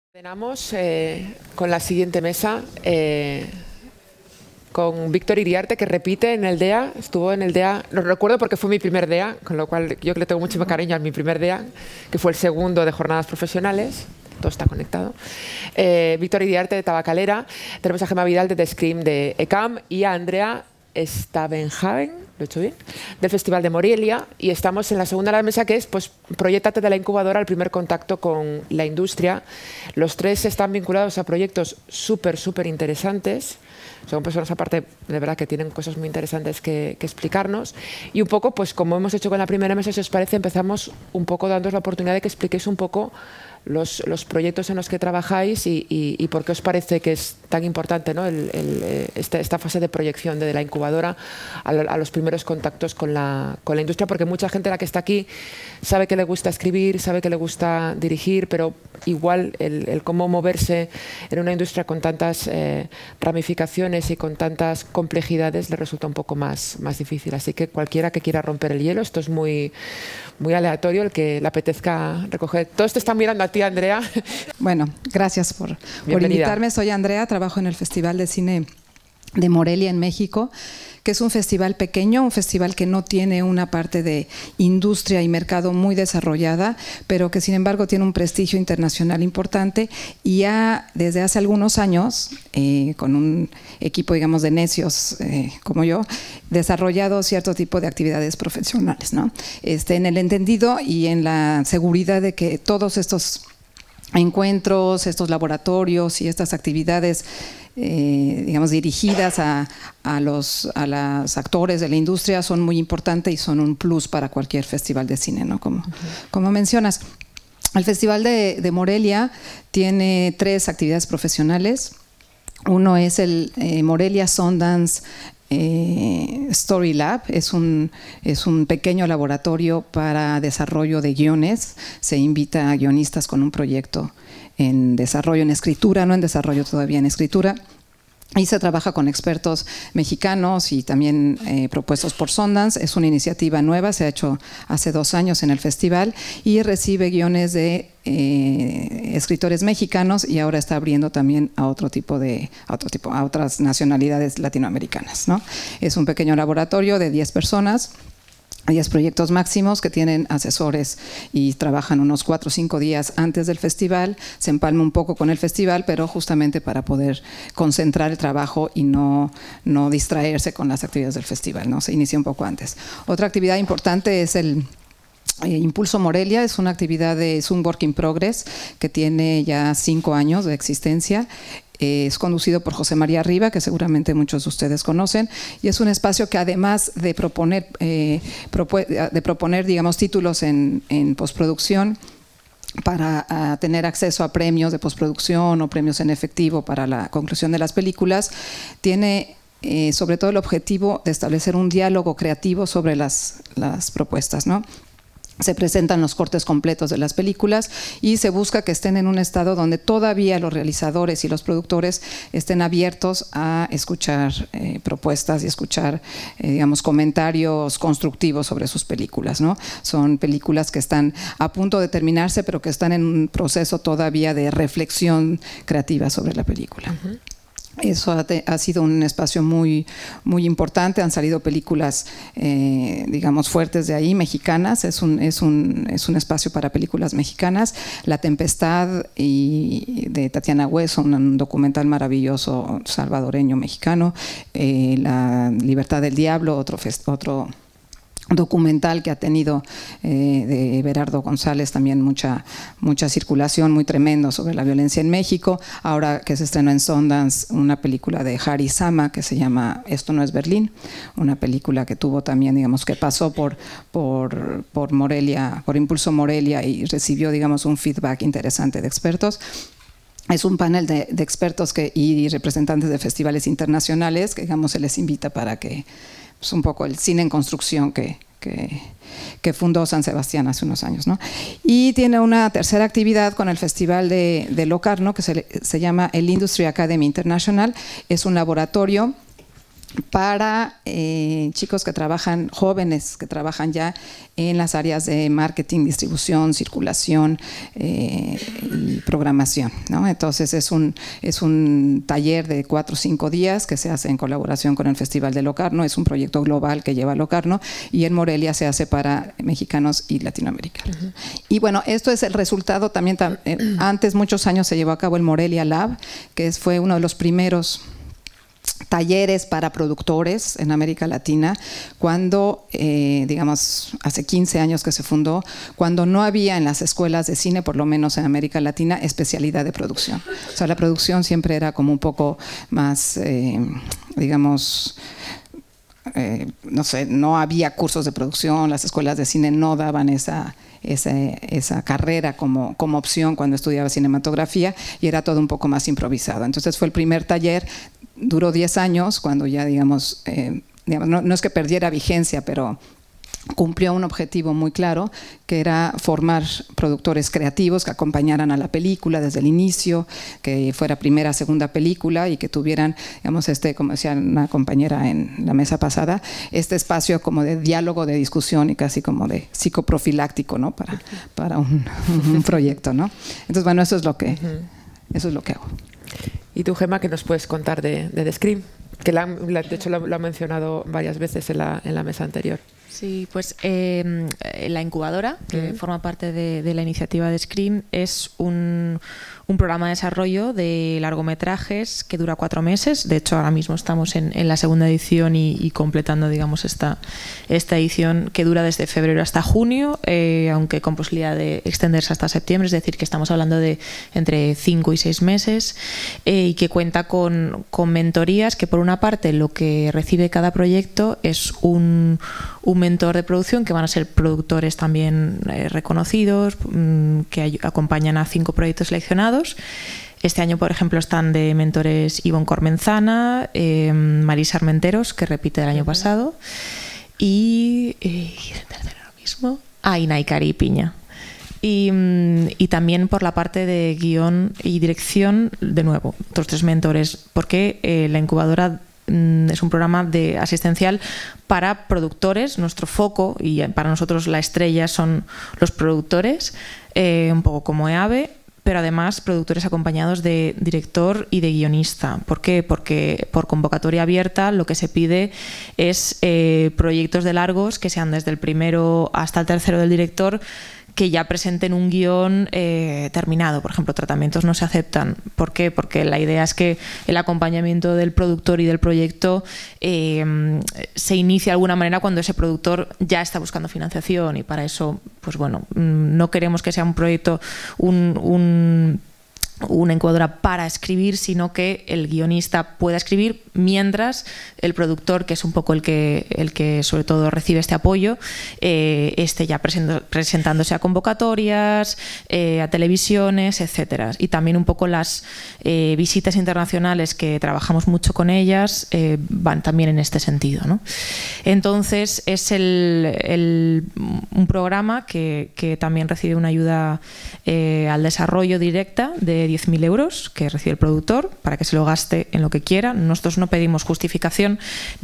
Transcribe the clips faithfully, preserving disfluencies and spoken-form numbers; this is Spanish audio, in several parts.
Tenemos eh, con la siguiente mesa eh, con Víctor Iriarte, que repite en el D E A, estuvo en el D E A, lo recuerdo porque fue mi primer D E A, con lo cual yo que le tengo mucho cariño a mi primer D E A, que fue el segundo de jornadas profesionales, todo está conectado. Eh, Víctor Iriarte de Tabacalera, tenemos a Gemma Vidal de The Scream de ECAM y a Andrea Stavenhagen, ¿lo he hecho bien?, del Festival de Morelia, y estamos en la segunda de la mesa, que es pues, Proyéctate de la incubadora, el primer contacto con la industria. Los tres están vinculados a proyectos súper, súper interesantes. Son personas, aparte, de verdad, que tienen cosas muy interesantes que, que explicarnos. Y un poco, pues como hemos hecho con la primera mesa, si os parece, empezamos un poco dándoos la oportunidad de que expliquéis un poco Los, los proyectos en los que trabajáis y, y, y por qué os parece que es tan importante, ¿no? el, el, esta, esta fase de proyección de, de la incubadora a, a los primeros contactos con la, con la industria, porque mucha gente la que está aquí sabe que le gusta escribir, sabe que le gusta dirigir, pero igual el, el cómo moverse en una industria con tantas eh, ramificaciones y con tantas complejidades le resulta un poco más, más difícil. Así que cualquiera que quiera romper el hielo, esto es muy, muy aleatorio, el que le apetezca recoger. Todos te están mirando a ti, Andrea. Bueno, gracias por, por invitarme. Soy Andrea, trabajo en el Festival de Cine de Morelia, en México, que es un festival pequeño, un festival que no tiene una parte de industria y mercado muy desarrollada, pero que sin embargo tiene un prestigio internacional importante y ya desde hace algunos años, eh, con un equipo, digamos, de necios eh, como yo, desarrollado cierto tipo de actividades profesionales, ¿no? Este, en el entendido y en la seguridad de que todos estos encuentros, estos laboratorios y estas actividades Eh, digamos, dirigidas a, a, los, a los actores de la industria son muy importantes y son un plus para cualquier festival de cine, ¿no? Como, uh-huh. como mencionas. El Festival de, de Morelia tiene tres actividades profesionales. Uno es el eh, Morelia Sundance Eh, Story Lab, es un, es un pequeño laboratorio para desarrollo de guiones. Se invita a guionistas con un proyecto en desarrollo, en escritura, no en desarrollo todavía, en escritura. Y se trabaja con expertos mexicanos y también eh, propuestos por Sundance. Es una iniciativa nueva, se ha hecho hace dos años en el festival y recibe guiones de eh, escritores mexicanos y ahora está abriendo también a otro tipo de, a otro tipo, a otras nacionalidades latinoamericanas, ¿no? Es un pequeño laboratorio de diez personas. diez proyectos máximos que tienen asesores y trabajan unos cuatro o cinco días antes del festival. Se empalma un poco con el festival, pero justamente para poder concentrar el trabajo y no, no distraerse con las actividades del festival, ¿no? Se inicia un poco antes. Otra actividad importante es el Eh, Impulso Morelia. Es una actividad, de, es un work in progress que tiene ya cinco años de existencia. Eh, es conducido por José María Riva, que seguramente muchos de ustedes conocen, y es un espacio que además de proponer, eh, de proponer digamos, títulos en, en postproducción, para uh, tener acceso a premios de postproducción o premios en efectivo para la conclusión de las películas, tiene eh, sobre todo el objetivo de establecer un diálogo creativo sobre las, las propuestas, ¿no? Se presentan los cortes completos de las películas y se busca que estén en un estado donde todavía los realizadores y los productores estén abiertos a escuchar eh, propuestas y escuchar, eh, digamos, comentarios constructivos sobre sus películas, ¿no? Son películas que están a punto de terminarse, pero que están en un proceso todavía de reflexión creativa sobre la película. Uh-huh. Eso ha, te, ha sido un espacio muy, muy importante. Han salido películas, eh, digamos, fuertes de ahí, mexicanas. Es un, es, un, es un espacio para películas mexicanas. La Tempestad y, de Tatiana Hueso, un documental maravilloso salvadoreño mexicano. Eh, La Libertad del Diablo, otro, otro documental que ha tenido eh, de Berardo González también mucha, mucha circulación, muy tremendo sobre la violencia en México. Ahora que se estrenó en Sundance una película de Harry Sama que se llama Esto no es Berlín, una película que tuvo también, digamos, que pasó por, por, por Morelia, por Impulso Morelia y recibió, digamos, un feedback interesante de expertos. Es un panel de, de expertos que, y representantes de festivales internacionales que, digamos, se les invita para que pues un poco el cine en construcción que, que, que fundó San Sebastián hace unos años, ¿no? Y tiene una tercera actividad con el Festival de, de Locarno que se, se llama el Industry Academy International. Es un laboratorio para eh, chicos que trabajan, jóvenes que trabajan ya en las áreas de marketing, distribución, circulación eh, y programación, ¿no? Entonces es un, es un taller de cuatro o cinco días que se hace en colaboración con el Festival de Locarno, es un proyecto global que lleva Locarno y en Morelia se hace para mexicanos y latinoamericanos. Uh-huh. Y bueno, esto es el resultado también, eh, antes muchos años se llevó a cabo el Morelia Lab, que es, fue uno de los primeros talleres para productores en América Latina, cuando, eh, digamos, hace quince años que se fundó, cuando no había en las escuelas de cine, por lo menos en América Latina, especialidad de producción. O sea, la producción siempre era como un poco más, eh, digamos, eh, no sé, no había cursos de producción, las escuelas de cine no daban esa... Esa, esa carrera como, como opción cuando estudiaba cinematografía y era todo un poco más improvisado. Entonces fue el primer taller, duró diez años, cuando ya digamos, eh, digamos no, no es que perdiera vigencia, pero cumplió un objetivo muy claro, que era formar productores creativos que acompañaran a la película desde el inicio, que fuera primera, segunda película y que tuvieran, digamos, este, como decía una compañera en la mesa pasada, este espacio como de diálogo, de discusión y casi como de psicoprofiláctico, ¿no? Para, para un, un proyecto, ¿no? Entonces, bueno, eso es lo que, eso es lo que hago. ¿Y tú, Gemma, qué nos puedes contar de, de The Scream? Que la, la, de hecho lo, lo ha mencionado varias veces en la, en la mesa anterior. Sí, pues eh, la incubadora, que uh-huh. forma parte de, de la iniciativa de Scream, es un, un programa de desarrollo de largometrajes que dura cuatro meses. De hecho, ahora mismo estamos en, en la segunda edición y, y completando, digamos, esta, esta edición que dura desde febrero hasta junio, eh, aunque con posibilidad de extenderse hasta septiembre, es decir, que estamos hablando de entre cinco y seis meses, eh, y que cuenta con, con mentorías que, por una parte, lo que recibe cada proyecto es un, un mentor de producción, que van a ser productores también eh, reconocidos, mmm, que acompañan a cinco proyectos seleccionados. Este año, por ejemplo, están de mentores Ivonne Cormenzana, eh, Marisa Armenteros, que repite del año pasado, y, eh, ¿y el tercero lo mismo? Ah, y Naikari Piña. Y, y también por la parte de guión y dirección, de nuevo, otros tres mentores, porque eh, la incubadora es un programa de asistencial para productores. Nuestro foco y para nosotros la estrella son los productores, eh, un poco como EAVE, pero además productores acompañados de director y de guionista. ¿Por qué? Porque por convocatoria abierta lo que se pide es eh, proyectos de largos que sean desde el primero hasta el tercero del director, que ya presenten un guión eh, terminado. Por ejemplo, tratamientos no se aceptan. ¿Por qué? Porque la idea es que el acompañamiento del productor y del proyecto eh, se inicie de alguna manera cuando ese productor ya está buscando financiación, y para eso, pues bueno, no queremos que sea un proyecto, un... un una incubadora para escribir, sino que el guionista pueda escribir mientras el productor, que es un poco el que, el que sobre todo recibe este apoyo, eh, esté ya present, presentándose a convocatorias, eh, a televisiones, etcétera. Y también un poco las eh, visitas internacionales, que trabajamos mucho con ellas, eh, van también en este sentido, ¿no? Entonces es el, el, un programa que, que también recibe una ayuda eh, al desarrollo directa de diez mil euros que recibe el productor para que se lo gaste en lo que quiera. Nosotros no pedimos justificación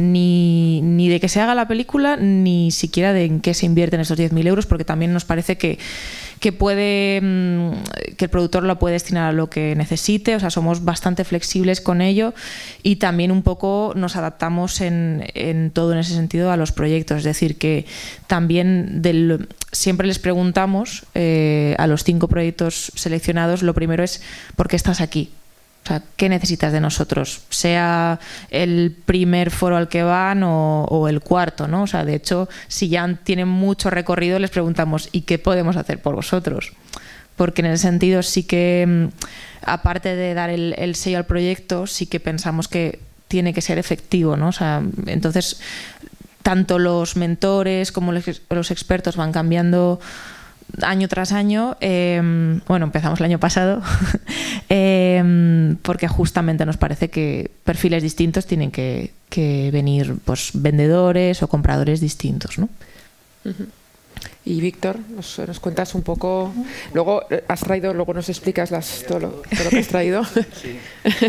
ni, ni de que se haga la película, ni siquiera de en qué se invierten esos diez mil euros, porque también nos parece que, que, puede, que el productor lo puede destinar a lo que necesite. O sea, somos bastante flexibles con ello, y también un poco nos adaptamos en, en todo en ese sentido a los proyectos. Es decir, que también del, siempre les preguntamos eh, a los cinco proyectos seleccionados, lo primero es: ¿por qué estás aquí? O sea, ¿qué necesitas de nosotros? Sea el primer foro al que van o, o el cuarto, ¿no? O sea, de hecho, si ya tienen mucho recorrido, les preguntamos: ¿y qué podemos hacer por vosotros? Porque en ese sentido sí que, aparte de dar el, el sello al proyecto, sí que pensamos que tiene que ser efectivo, ¿no? O sea, entonces, tanto los mentores como los, los expertos van cambiando año tras año. Eh, bueno, empezamos el año pasado eh, porque justamente nos parece que perfiles distintos tienen que, que venir, pues, vendedores o compradores distintos, ¿no? Uh-huh. Y Víctor, nos, nos cuentas un poco, luego has traído, luego nos explicas las, todo, lo, todo lo que has traído. Sí.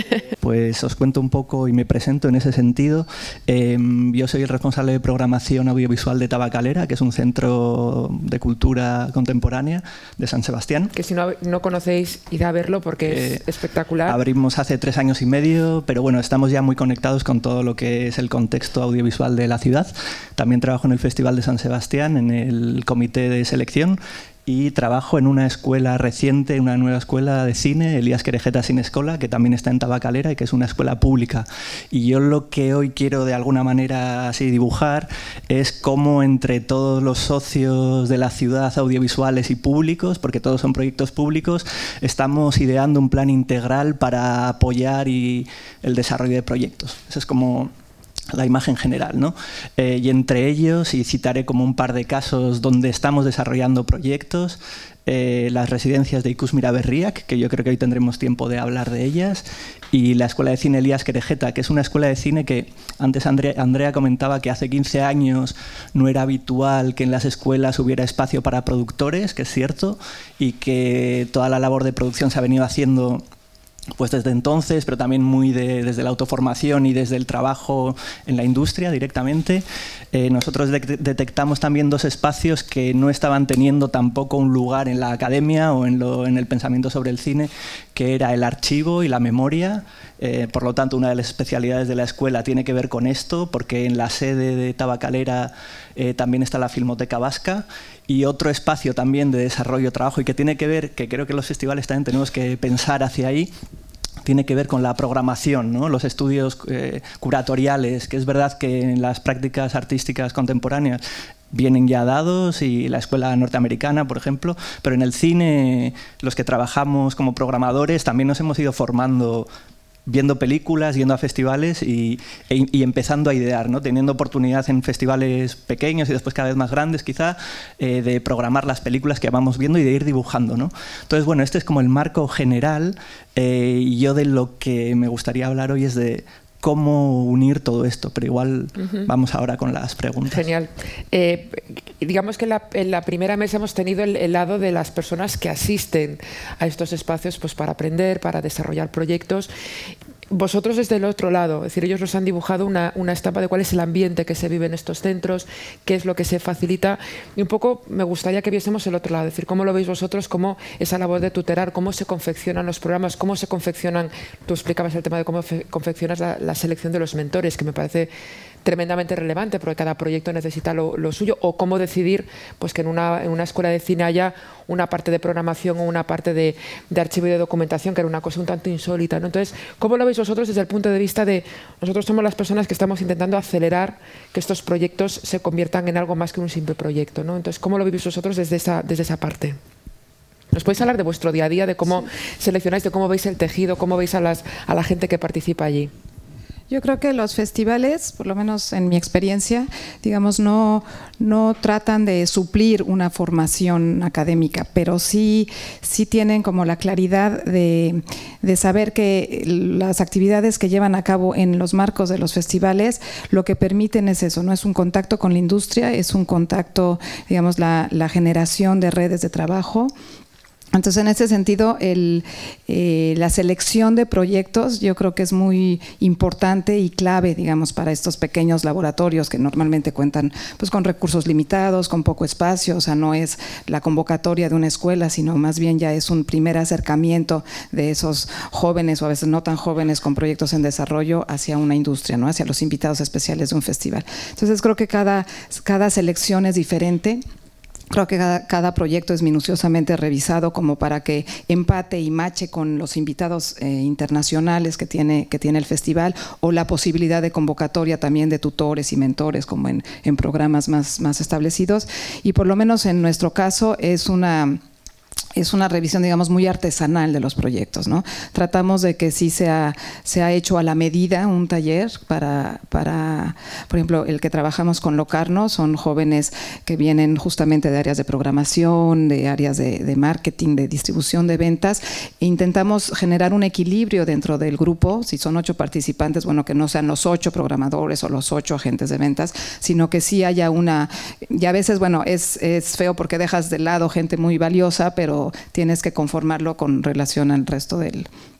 pues os cuento un poco y me presento en ese sentido. Eh, yo soy el responsable de programación audiovisual de Tabacalera, que es un centro de cultura contemporánea de San Sebastián. Que si no, no conocéis, id a verlo porque eh, es espectacular. Abrimos hace tres años y medio, pero bueno, estamos ya muy conectados con todo lo que es el contexto audiovisual de la ciudad. También trabajo en el Festival de San Sebastián, en el comité de selección, y trabajo en una escuela reciente, una nueva escuela de cine, Elías Querejeta Cinescola, que también está en Tabacalera y que es una escuela pública. Y yo lo que hoy quiero de alguna manera así dibujar es cómo entre todos los socios de la ciudad, audiovisuales y públicos, porque todos son proyectos públicos, estamos ideando un plan integral para apoyar y el desarrollo de proyectos. Eso es como la imagen general, ¿no? Eh, y entre ellos, y citaré como un par de casos donde estamos desarrollando proyectos, eh, las residencias de Ikusmira Berriak, que yo creo que hoy tendremos tiempo de hablar de ellas, y la Escuela de Cine Elías Querejeta, que es una escuela de cine que antes Andrea, Andrea comentaba que hace quince años no era habitual que en las escuelas hubiera espacio para productores, que es cierto, y que toda la labor de producción se ha venido haciendo pues desde entonces, pero también muy de, desde la autoformación y desde el trabajo en la industria directamente. Eh, nosotros de detectamos también dos espacios que no estaban teniendo tampoco un lugar en la academia o en, lo, en el pensamiento sobre el cine, que era el archivo y la memoria. Eh, por lo tanto, una de las especialidades de la escuela tiene que ver con esto, porque en la sede de Tabacalera eh, también está la Filmoteca Vasca, y otro espacio también de desarrollo, trabajo, y que tiene que ver, que creo que los festivales también tenemos que pensar hacia ahí, tiene que ver con la programación, ¿no? Los estudios eh, curatoriales, que es verdad que en las prácticas artísticas contemporáneas vienen ya dados, y la escuela norteamericana, por ejemplo, pero en el cine, los que trabajamos como programadores también nos hemos ido formando viendo películas, yendo a festivales y, y, y empezando a idear, ¿no? Teniendo oportunidad en festivales pequeños y después cada vez más grandes quizá, eh, de programar las películas que vamos viendo y de ir dibujando, ¿no? Entonces, bueno, este es como el marco general, eh, y yo de lo que me gustaría hablar hoy es de cómo unir todo esto, pero igual uh-huh. vamos ahora con las preguntas. Genial. Eh, digamos que en la, en la primera mesa hemos tenido el, el lado de las personas que asisten a estos espacios pues, para aprender, para desarrollar proyectos. Vosotros desde el otro lado, es decir, ellos nos han dibujado una, una estampa de cuál es el ambiente que se vive en estos centros, qué es lo que se facilita, y un poco me gustaría que viésemos el otro lado, es decir, cómo lo veis vosotros, cómo esa labor de tutelar, cómo se confeccionan los programas, cómo se confeccionan, tú explicabas el tema de cómo confeccionas la, la selección de los mentores, que me parece tremendamente relevante, porque cada proyecto necesita lo, lo suyo, o cómo decidir pues, que en una, en una escuela de cine haya una parte de programación o una parte de, de archivo y de documentación, que era una cosa un tanto insólita, ¿no? Entonces, ¿cómo lo veis vosotros desde el punto de vista de nosotros somos las personas que estamos intentando acelerar que estos proyectos se conviertan en algo más que un simple proyecto, ¿no? Entonces, ¿cómo lo veis vosotros desde esa, desde esa parte? ¿Nos podéis hablar de vuestro día a día, de cómo sí. seleccionáis, de cómo veis el tejido, cómo veis a, las, a la gente que participa allí? Yo creo que los festivales, por lo menos en mi experiencia, digamos, no, no tratan de suplir una formación académica, pero sí, sí tienen como la claridad de, de saber que las actividades que llevan a cabo en los marcos de los festivales lo que permiten es eso, no es un contacto con la industria, es un contacto, digamos, la, la generación de redes de trabajo. Entonces, en ese sentido, el, eh, la selección de proyectos yo creo que es muy importante y clave, digamos, para estos pequeños laboratorios que normalmente cuentan pues, con recursos limitados, con poco espacio, o sea, no es la convocatoria de una escuela, sino más bien ya es un primer acercamiento de esos jóvenes o a veces no tan jóvenes con proyectos en desarrollo hacia una industria, ¿no? Hacia los invitados especiales de un festival. Entonces, creo que cada, cada selección es diferente. Creo que cada, cada proyecto es minuciosamente revisado como para que empate y mache con los invitados eh, internacionales que tiene, que tiene el festival, o la posibilidad de convocatoria también de tutores y mentores como en, en programas más, más establecidos. Y por lo menos en nuestro caso es una... es una revisión, digamos, muy artesanal de los proyectos, ¿no? Tratamos de que sí se ha, se ha hecho a la medida un taller para, para, por ejemplo, el que trabajamos con Locarno, son jóvenes que vienen justamente de áreas de programación, de áreas de, de marketing, de distribución de ventas, e intentamos generar un equilibrio dentro del grupo. Si son ocho participantes, bueno, que no sean los ocho programadores o los ocho agentes de ventas, sino que sí haya una, y a veces, bueno, es, es feo porque dejas de lado gente muy valiosa, pero tienes que conformarlo con relación al resto del,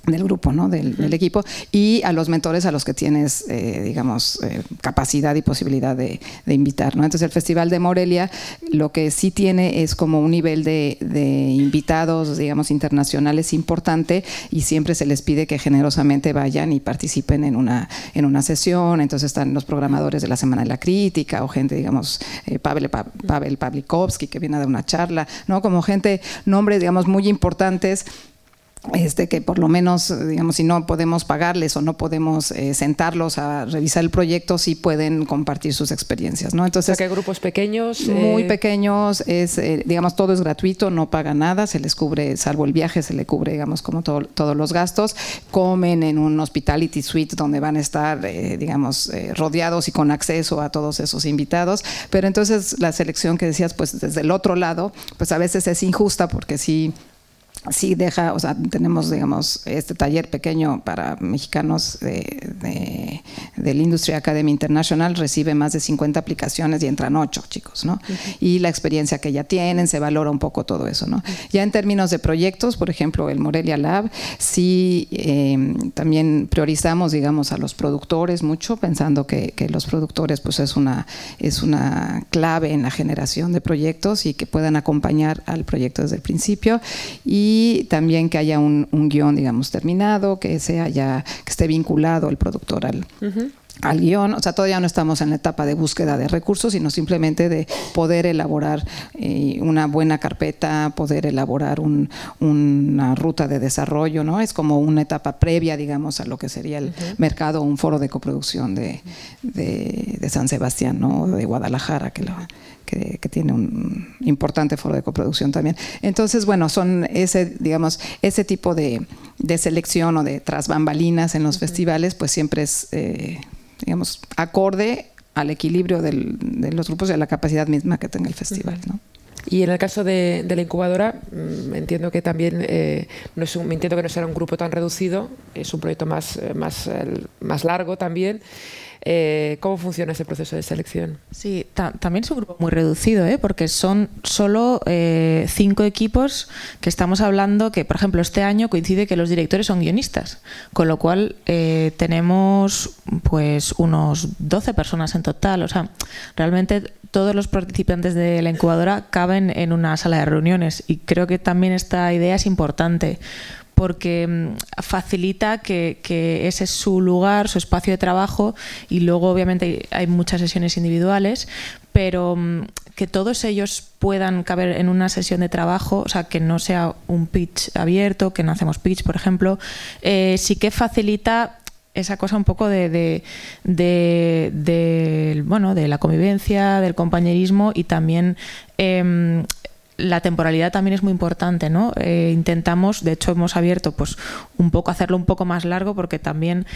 del grupo, ¿no? del, del equipo, y a los mentores a los que tienes, eh, digamos, eh, capacidad y posibilidad de, de invitar, ¿no? Entonces el Festival de Morelia lo que sí tiene es como un nivel de, de invitados, digamos, internacionales importante, y siempre se les pide que generosamente vayan y participen en una, en una sesión. Entonces están los programadores de la Semana de la Crítica, o gente, digamos, eh, Pavel, pa, Pavel Pavlikovsky, que viene a dar una charla, ¿no? Como gente, nombres, digamos, muy importantes, Este, que por lo menos, digamos, si no podemos pagarles o no podemos eh, sentarlos a revisar el proyecto, sí pueden compartir sus experiencias, ¿no? Entonces, o sea, que grupos pequeños. Muy eh... pequeños, es, eh, digamos, todo es gratuito, no pagan nada, se les cubre, salvo el viaje, se le cubre, digamos, como todo, todos los gastos. Comen en un hospitality suite donde van a estar, eh, digamos, eh, rodeados y con acceso a todos esos invitados. Pero entonces la selección que decías, pues desde el otro lado, pues a veces es injusta, porque sí. Sí deja, o sea, tenemos, digamos, este taller pequeño para mexicanos de, de, del Industry Academy International, recibe más de cincuenta aplicaciones y entran ocho chicos, ¿no? Uh-huh. Y la experiencia que ya tienen, se valora un poco todo eso, ¿no? Uh-huh. Ya en términos de proyectos, por ejemplo, el Morelia Lab, sí eh, también priorizamos, digamos, a los productores mucho, pensando que, que los productores, pues es una, es una clave en la generación de proyectos y que puedan acompañar al proyecto desde el principio. Y Y también que haya un, un guión, digamos, terminado, que sea ya, que esté vinculado el productor al, uh-huh. al guión. O sea, todavía no estamos en la etapa de búsqueda de recursos, sino simplemente de poder elaborar eh, una buena carpeta, poder elaborar un, una ruta de desarrollo, ¿no? Es como una etapa previa, digamos, a lo que sería el uh-huh. mercado, un foro de coproducción de, de, de San Sebastián, ¿no? De Guadalajara, que lo... Que, que tiene un importante foro de coproducción también. Entonces, bueno, son ese, digamos, ese tipo de, de selección o de tras bambalinas en los uh-huh. festivales, pues siempre es, eh, digamos, acorde al equilibrio del, de los grupos y a la capacidad misma que tenga el festival, ¿no? Y en el caso de, de la incubadora, entiendo que también eh, no es un, entiendo que no será un grupo tan reducido, es un proyecto más, más, más largo también. Eh, ¿Cómo funciona ese proceso de selección? Sí, ta también es un grupo muy reducido, ¿eh? Porque son solo eh, cinco equipos que estamos hablando que, por ejemplo, este año coincide que los directores son guionistas, con lo cual eh, tenemos pues unos doce personas en total. O sea, realmente todos los participantes de la incubadora caben en una sala de reuniones, y creo que también esta idea es importante, porque facilita que, que ese es su lugar, su espacio de trabajo, y luego obviamente hay muchas sesiones individuales, pero que todos ellos puedan caber en una sesión de trabajo, o sea, que no sea un pitch abierto, que no hacemos pitch, por ejemplo, eh, sí que facilita esa cosa un poco de, de, de, de, bueno, de la convivencia, del compañerismo, y también eh, la temporalidad también es muy importante, ¿no? Eh, intentamos, de hecho hemos abierto pues un poco, hacerlo un poco más largo, porque también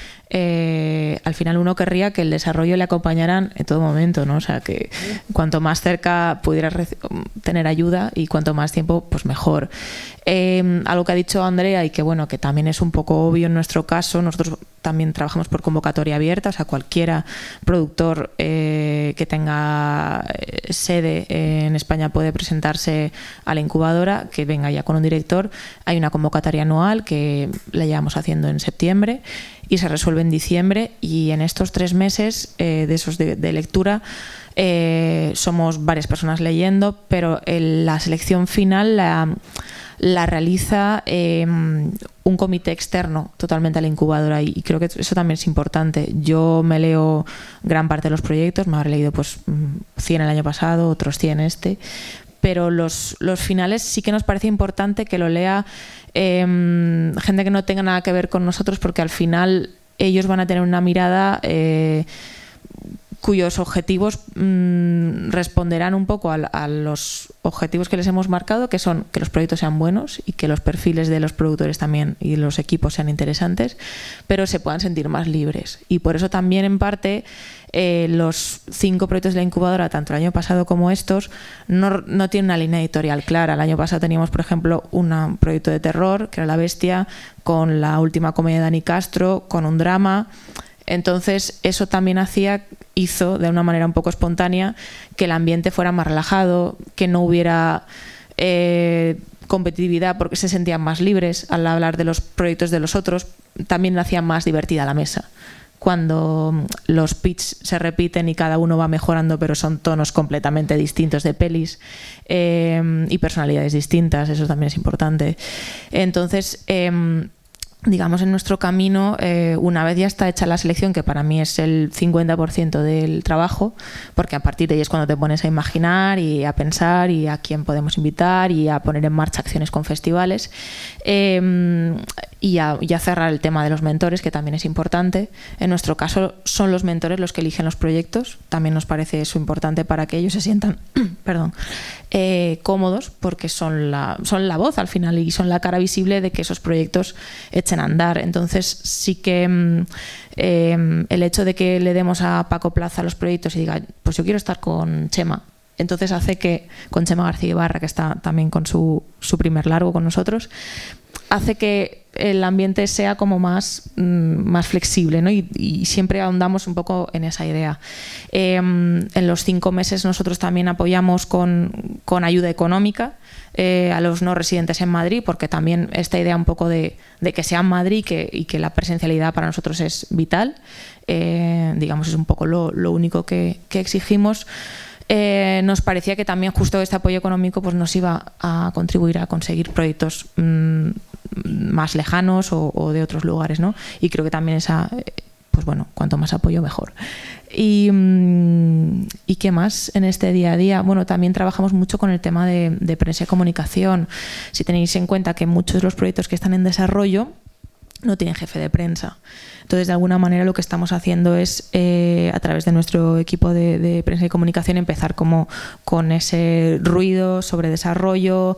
eh, al final uno querría que el desarrollo le acompañaran en todo momento, ¿no? O sea, que cuanto más cerca pudieras tener ayuda y cuanto más tiempo, pues mejor. Eh, algo que ha dicho Andrea, y que bueno, que también es un poco obvio en nuestro caso, nosotros también trabajamos por convocatoria abierta, o sea, cualquiera productor eh, que tenga sede en España puede presentarse a la incubadora, que venga ya con un director. Hay una convocatoria anual que la llevamos haciendo en septiembre y se resuelve en diciembre, y en estos tres meses eh, de esos de, de lectura eh, somos varias personas leyendo, pero el, la selección final la la realiza eh, un comité externo totalmente a la incubadora, y, y creo que eso también es importante. Yo me leo gran parte de los proyectos, me habré leído pues cien el año pasado, otros cien este, pero los, los finales sí que nos parece importante que lo lea eh, gente que no tenga nada que ver con nosotros, porque al final ellos van a tener una mirada eh, cuyos objetivos mmm, responderán un poco a, a los objetivos que les hemos marcado, que son que los proyectos sean buenos y que los perfiles de los productores también y los equipos sean interesantes, pero se puedan sentir más libres. Y por eso también, en parte, eh, los cinco proyectos de la incubadora, tanto el año pasado como estos, no, no tienen una línea editorial clara. El año pasado teníamos, por ejemplo, un proyecto de terror, que era La Bestia, con La última comedia de Dani Castro, con un drama. Entonces eso también hacía, hizo de una manera un poco espontánea que el ambiente fuera más relajado, que no hubiera eh, competitividad porque se sentían más libres al hablar de los proyectos de los otros, también hacían más divertida la mesa. Cuando los pitch se repiten y cada uno va mejorando, pero son tonos completamente distintos de pelis eh, y personalidades distintas, eso también es importante. Entonces, eh, digamos, en nuestro camino, eh, una vez ya está hecha la selección, que para mí es el cincuenta por ciento del trabajo, porque a partir de ahí es cuando te pones a imaginar y a pensar y a quién podemos invitar y a poner en marcha acciones con festivales, eh, y, a, y a cerrar el tema de los mentores, que también es importante. En nuestro caso son los mentores los que eligen los proyectos, también nos parece eso importante para que ellos se sientan perdón, eh, cómodos, porque son la, son la voz al final y son la cara visible de que esos proyectos echen a andar. Entonces sí que eh, el hecho de que le demos a Paco Plaza los proyectos y diga, pues yo quiero estar con Chema, entonces hace que, con Chema García Ibarra, que está también con su, su primer largo con nosotros, hace que el ambiente sea como más, más flexible, ¿no? Y, y siempre ahondamos un poco en esa idea. Eh, en los cinco meses nosotros también apoyamos con, con ayuda económica eh, a los no residentes en Madrid, porque también esta idea un poco de, de que sea en Madrid que, y que la presencialidad para nosotros es vital, eh, digamos, es un poco lo, lo único que, que exigimos. Eh, nos parecía que también justo este apoyo económico pues, nos iba a contribuir a conseguir proyectos mmm, más lejanos o, o de otros lugares, ¿no? Y creo que también esa, pues bueno, cuanto más apoyo mejor. Y, mmm, ¿y qué más en este día a día? Bueno, también trabajamos mucho con el tema de, de prensa y comunicación. Si tenéis en cuenta que muchos de los proyectos que están en desarrollo no tienen jefe de prensa. Entonces, de alguna manera lo que estamos haciendo es, eh, a través de nuestro equipo de, de prensa y comunicación, empezar como con ese ruido sobre desarrollo.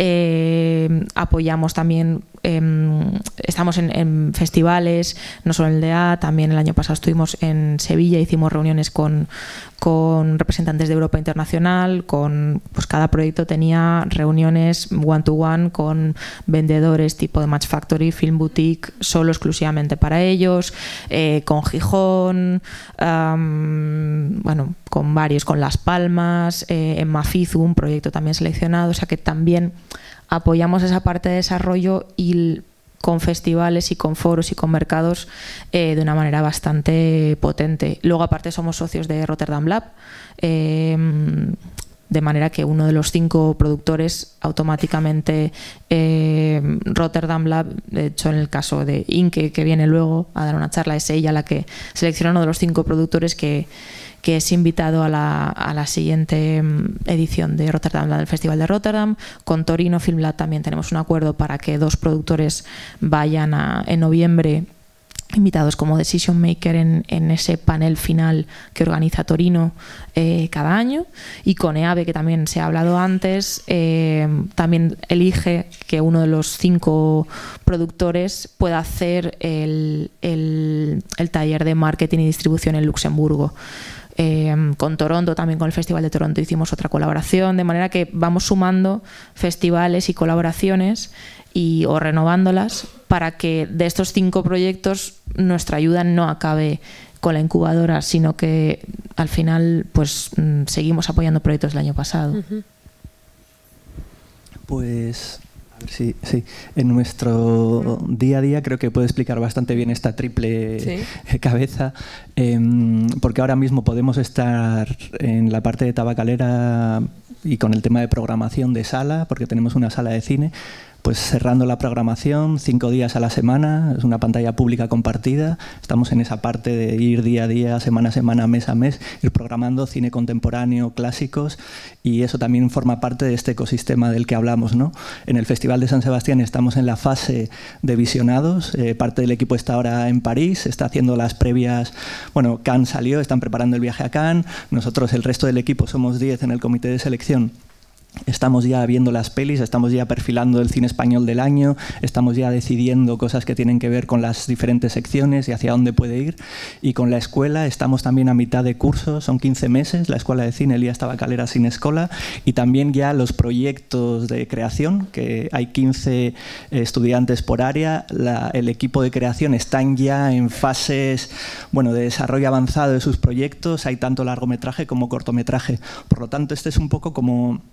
Eh, apoyamos también, eh, estamos en, en festivales, no solo en el D A, también el año pasado estuvimos en Sevilla, hicimos reuniones con, con representantes de Europa Internacional, con, pues cada proyecto tenía reuniones one to one con vendedores tipo de Match Factory, Film Boutique, solo exclusivamente para ellos. Eh, con Gijón, um, bueno, con varios, con Las Palmas, eh, en Mafizu, un proyecto también seleccionado, o sea que también apoyamos esa parte de desarrollo y con festivales y con foros y con mercados eh, de una manera bastante potente. Luego aparte somos socios de Rotterdam Lab, eh, de manera que uno de los cinco productores automáticamente eh, Rotterdam Lab, de hecho en el caso de Inke, que viene luego a dar una charla, es ella la que selecciona uno de los cinco productores que, que es invitado a la, a la siguiente edición de Rotterdam Lab, del Festival de Rotterdam. Con Torino Film Lab también tenemos un acuerdo para que dos productores vayan a, en noviembre, invitados como decision maker en, en ese panel final que organiza Torino eh, cada año. Y con E A B E, que también se ha hablado antes, eh, también elige que uno de los cinco productores pueda hacer el, el, el taller de marketing y distribución en Luxemburgo. Eh, con Toronto, también con el Festival de Toronto hicimos otra colaboración, de manera que vamos sumando festivales y colaboraciones y, o renovándolas, para que de estos cinco proyectos nuestra ayuda no acabe con la incubadora, sino que al final pues seguimos apoyando proyectos del año pasado. Uh-huh. Pues a ver, sí, sí. En nuestro uh-huh. día a día creo que puede explicar bastante bien esta triple ¿Sí? cabeza, eh, porque ahora mismo podemos estar en la parte de tabacalera y con el tema de programación de sala, porque tenemos una sala de cine, pues cerrando la programación, cinco días a la semana, es una pantalla pública compartida, estamos en esa parte de ir día a día, semana a semana, mes a mes, ir programando cine contemporáneo, clásicos, y eso también forma parte de este ecosistema del que hablamos, ¿no? En el Festival de San Sebastián estamos en la fase de visionados, eh, parte del equipo está ahora en París, está haciendo las previas, bueno, Cannes salió, están preparando el viaje a Cannes, nosotros el resto del equipo somos diez en el comité de selección. Estamos ya viendo las pelis, estamos ya perfilando el cine español del año, estamos ya decidiendo cosas que tienen que ver con las diferentes secciones y hacia dónde puede ir. Y con la escuela estamos también a mitad de curso, son quince meses, la Escuela de Cine Elías Tabacalera Sin Escola, y también ya los proyectos de creación, que hay quince estudiantes por área. La, el equipo de creación están ya en fases bueno, de desarrollo avanzado de sus proyectos, hay tanto largometraje como cortometraje. Por lo tanto, este es un poco como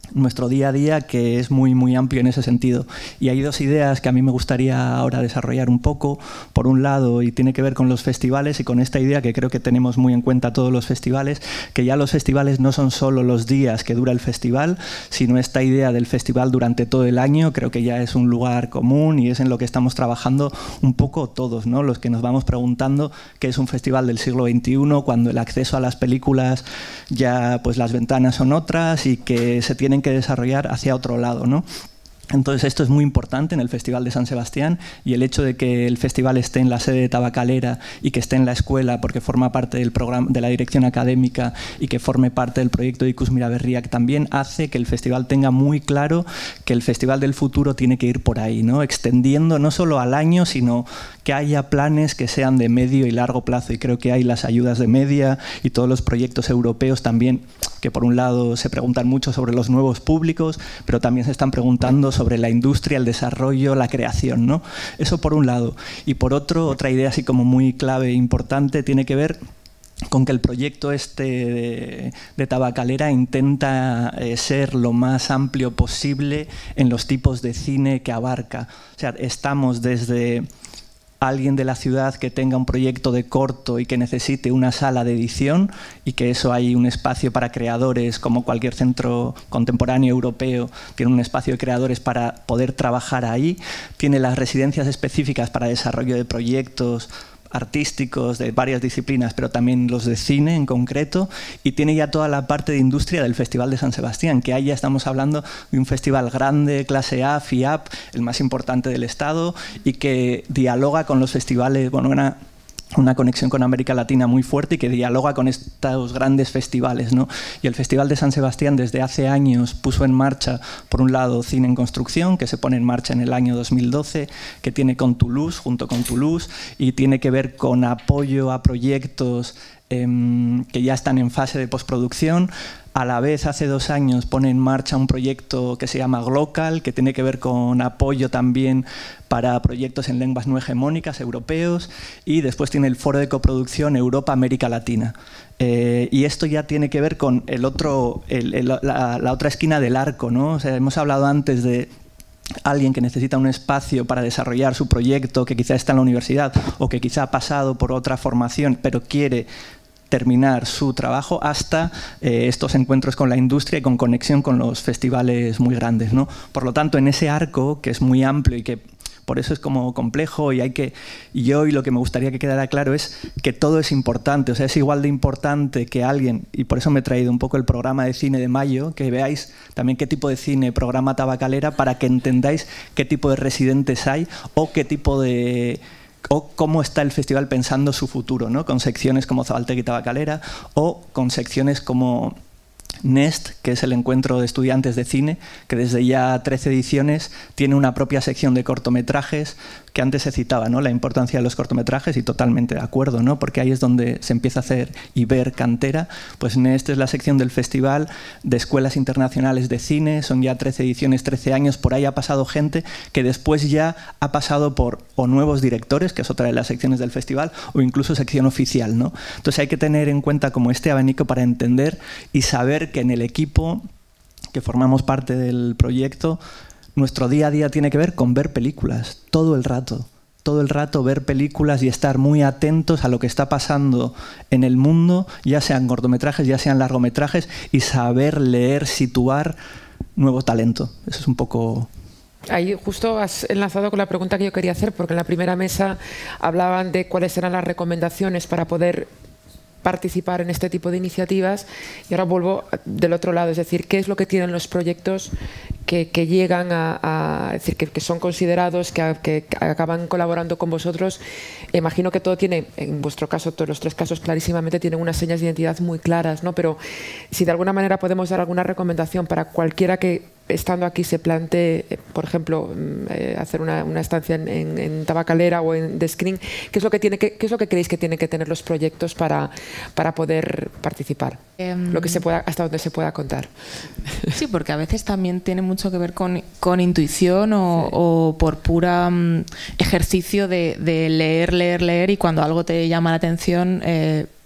nuestro día a día, que es muy, muy amplio en ese sentido. Y hay dos ideas que a mí me gustaría ahora desarrollar un poco. Por un lado, y tiene que ver con los festivales y con esta idea que creo que tenemos muy en cuenta todos los festivales, que ya los festivales no son solo los días que dura el festival, sino esta idea del festival durante todo el año. Creo que ya es un lugar común y es en lo que estamos trabajando un poco todos, ¿no? Los que nos vamos preguntando qué es un festival del siglo veintiuno, cuando el acceso a las películas ya, pues las ventanas son otras y que se tienen que desarrollar hacia otro lado, ¿no? Entonces esto es muy importante en el Festival de San Sebastián, y el hecho de que el festival esté en la sede de Tabacalera y que esté en la escuela porque forma parte del programa de la dirección académica y que forme parte del proyecto de Ikusmira Berriak también hace que el festival tenga muy claro que el Festival del futuro tiene que ir por ahí, ¿no? Extendiendo no solo al año, sino que haya planes que sean de medio y largo plazo, y creo que hay las ayudas de media y todos los proyectos europeos también, que por un lado se preguntan mucho sobre los nuevos públicos, pero también se están preguntando sobre la industria, el desarrollo, la creación, ¿no? Eso por un lado. Y por otro, otra idea así como muy clave e importante tiene que ver con que el proyecto este de, de Tabacalera intenta eh, ser lo más amplio posible en los tipos de cine que abarca. O sea, estamos desde alguien de la ciudad que tenga un proyecto de corto y que necesite una sala de edición, y que eso hay un espacio para creadores, como cualquier centro contemporáneo europeo tiene un espacio de creadores para poder trabajar ahí. Tiene las residencias específicas para desarrollo de proyectos artísticos de varias disciplinas, pero también los de cine en concreto, y tiene ya toda la parte de industria del Festival de San Sebastián, que ahí ya estamos hablando de un festival grande, clase A, FIAP, el más importante del Estado, y que dialoga con los festivales, bueno, una, una conexión con América Latina muy fuerte y que dialoga con estos grandes festivales, ¿no? Y el Festival de San Sebastián desde hace años puso en marcha, por un lado, Cine en Construcción, que se pone en marcha en el año dos mil doce, que tiene con Toulouse, junto con Toulouse, y tiene que ver con apoyo a proyectos eh, que ya están en fase de postproducción. A la vez, hace dos años pone en marcha un proyecto que se llama Glocal, que tiene que ver con apoyo también para proyectos en lenguas no hegemónicas europeos, y después tiene el Foro de Coproducción Europa-América Latina. Eh, y esto ya tiene que ver con el otro, el, el, la, la otra esquina del arco, ¿no? O sea, hemos hablado antes de alguien que necesita un espacio para desarrollar su proyecto, que quizá está en la universidad o que quizá ha pasado por otra formación, pero quiere terminar su trabajo, hasta eh, estos encuentros con la industria y con conexión con los festivales muy grandes, ¿no? Por lo tanto, en ese arco, que es muy amplio y que por eso es como complejo, y hay que, y yo y lo que me gustaría que quedara claro es que todo es importante. O sea, es igual de importante que alguien, y por eso me he traído un poco el programa de cine de mayo, que veáis también qué tipo de cine programa Tabacalera, para que entendáis qué tipo de residentes hay o qué tipo de o cómo está el festival pensando su futuro, ¿no? Con secciones como Zabaltegui Tabacalera o con secciones como Nest, que es el encuentro de estudiantes de cine, que desde ya trece ediciones tiene una propia sección de cortometrajes, que antes se citaba, ¿no? La importancia de los cortometrajes, y totalmente de acuerdo, ¿no? Porque ahí es donde se empieza a hacer y ver cantera. Pues Nest es la sección del festival de escuelas internacionales de cine, son ya trece ediciones, trece años, por ahí ha pasado gente que después ya ha pasado por o nuevos directores, que es otra de las secciones del festival, o incluso sección oficial, ¿no? Entonces hay que tener en cuenta como este abanico para entender y saber que en el equipo que formamos parte del proyecto, nuestro día a día tiene que ver con ver películas, todo el rato. Todo el rato ver películas y estar muy atentos a lo que está pasando en el mundo, ya sean cortometrajes, ya sean largometrajes, y saber leer, situar nuevo talento. Eso es un poco... Ahí justo has enlazado con la pregunta que yo quería hacer, porque en la primera mesa hablaban de cuáles eran las recomendaciones para poder participar en este tipo de iniciativas, y ahora vuelvo del otro lado, es decir, qué es lo que tienen los proyectos que, que llegan a, a decir que, que son considerados, que, que acaban colaborando con vosotros. Imagino que todo tiene, en vuestro caso, todos los tres casos clarísimamente tienen unas señas de identidad muy claras, ¿no? Pero si de alguna manera podemos dar alguna recomendación para cualquiera que, estando aquí, se plantee, por ejemplo, eh, hacer una, una estancia en, en, en Tabacalera o en The Screen, ¿qué es lo que tiene que, qué es lo que creéis que tienen que tener los proyectos para, para poder participar? Um, lo que se pueda, hasta donde se pueda contar. Sí, porque a veces también tiene mucho que ver con, con intuición o, sí. o por pura um, ejercicio de, de leer, leer, leer, y cuando algo te llama la atención, eh,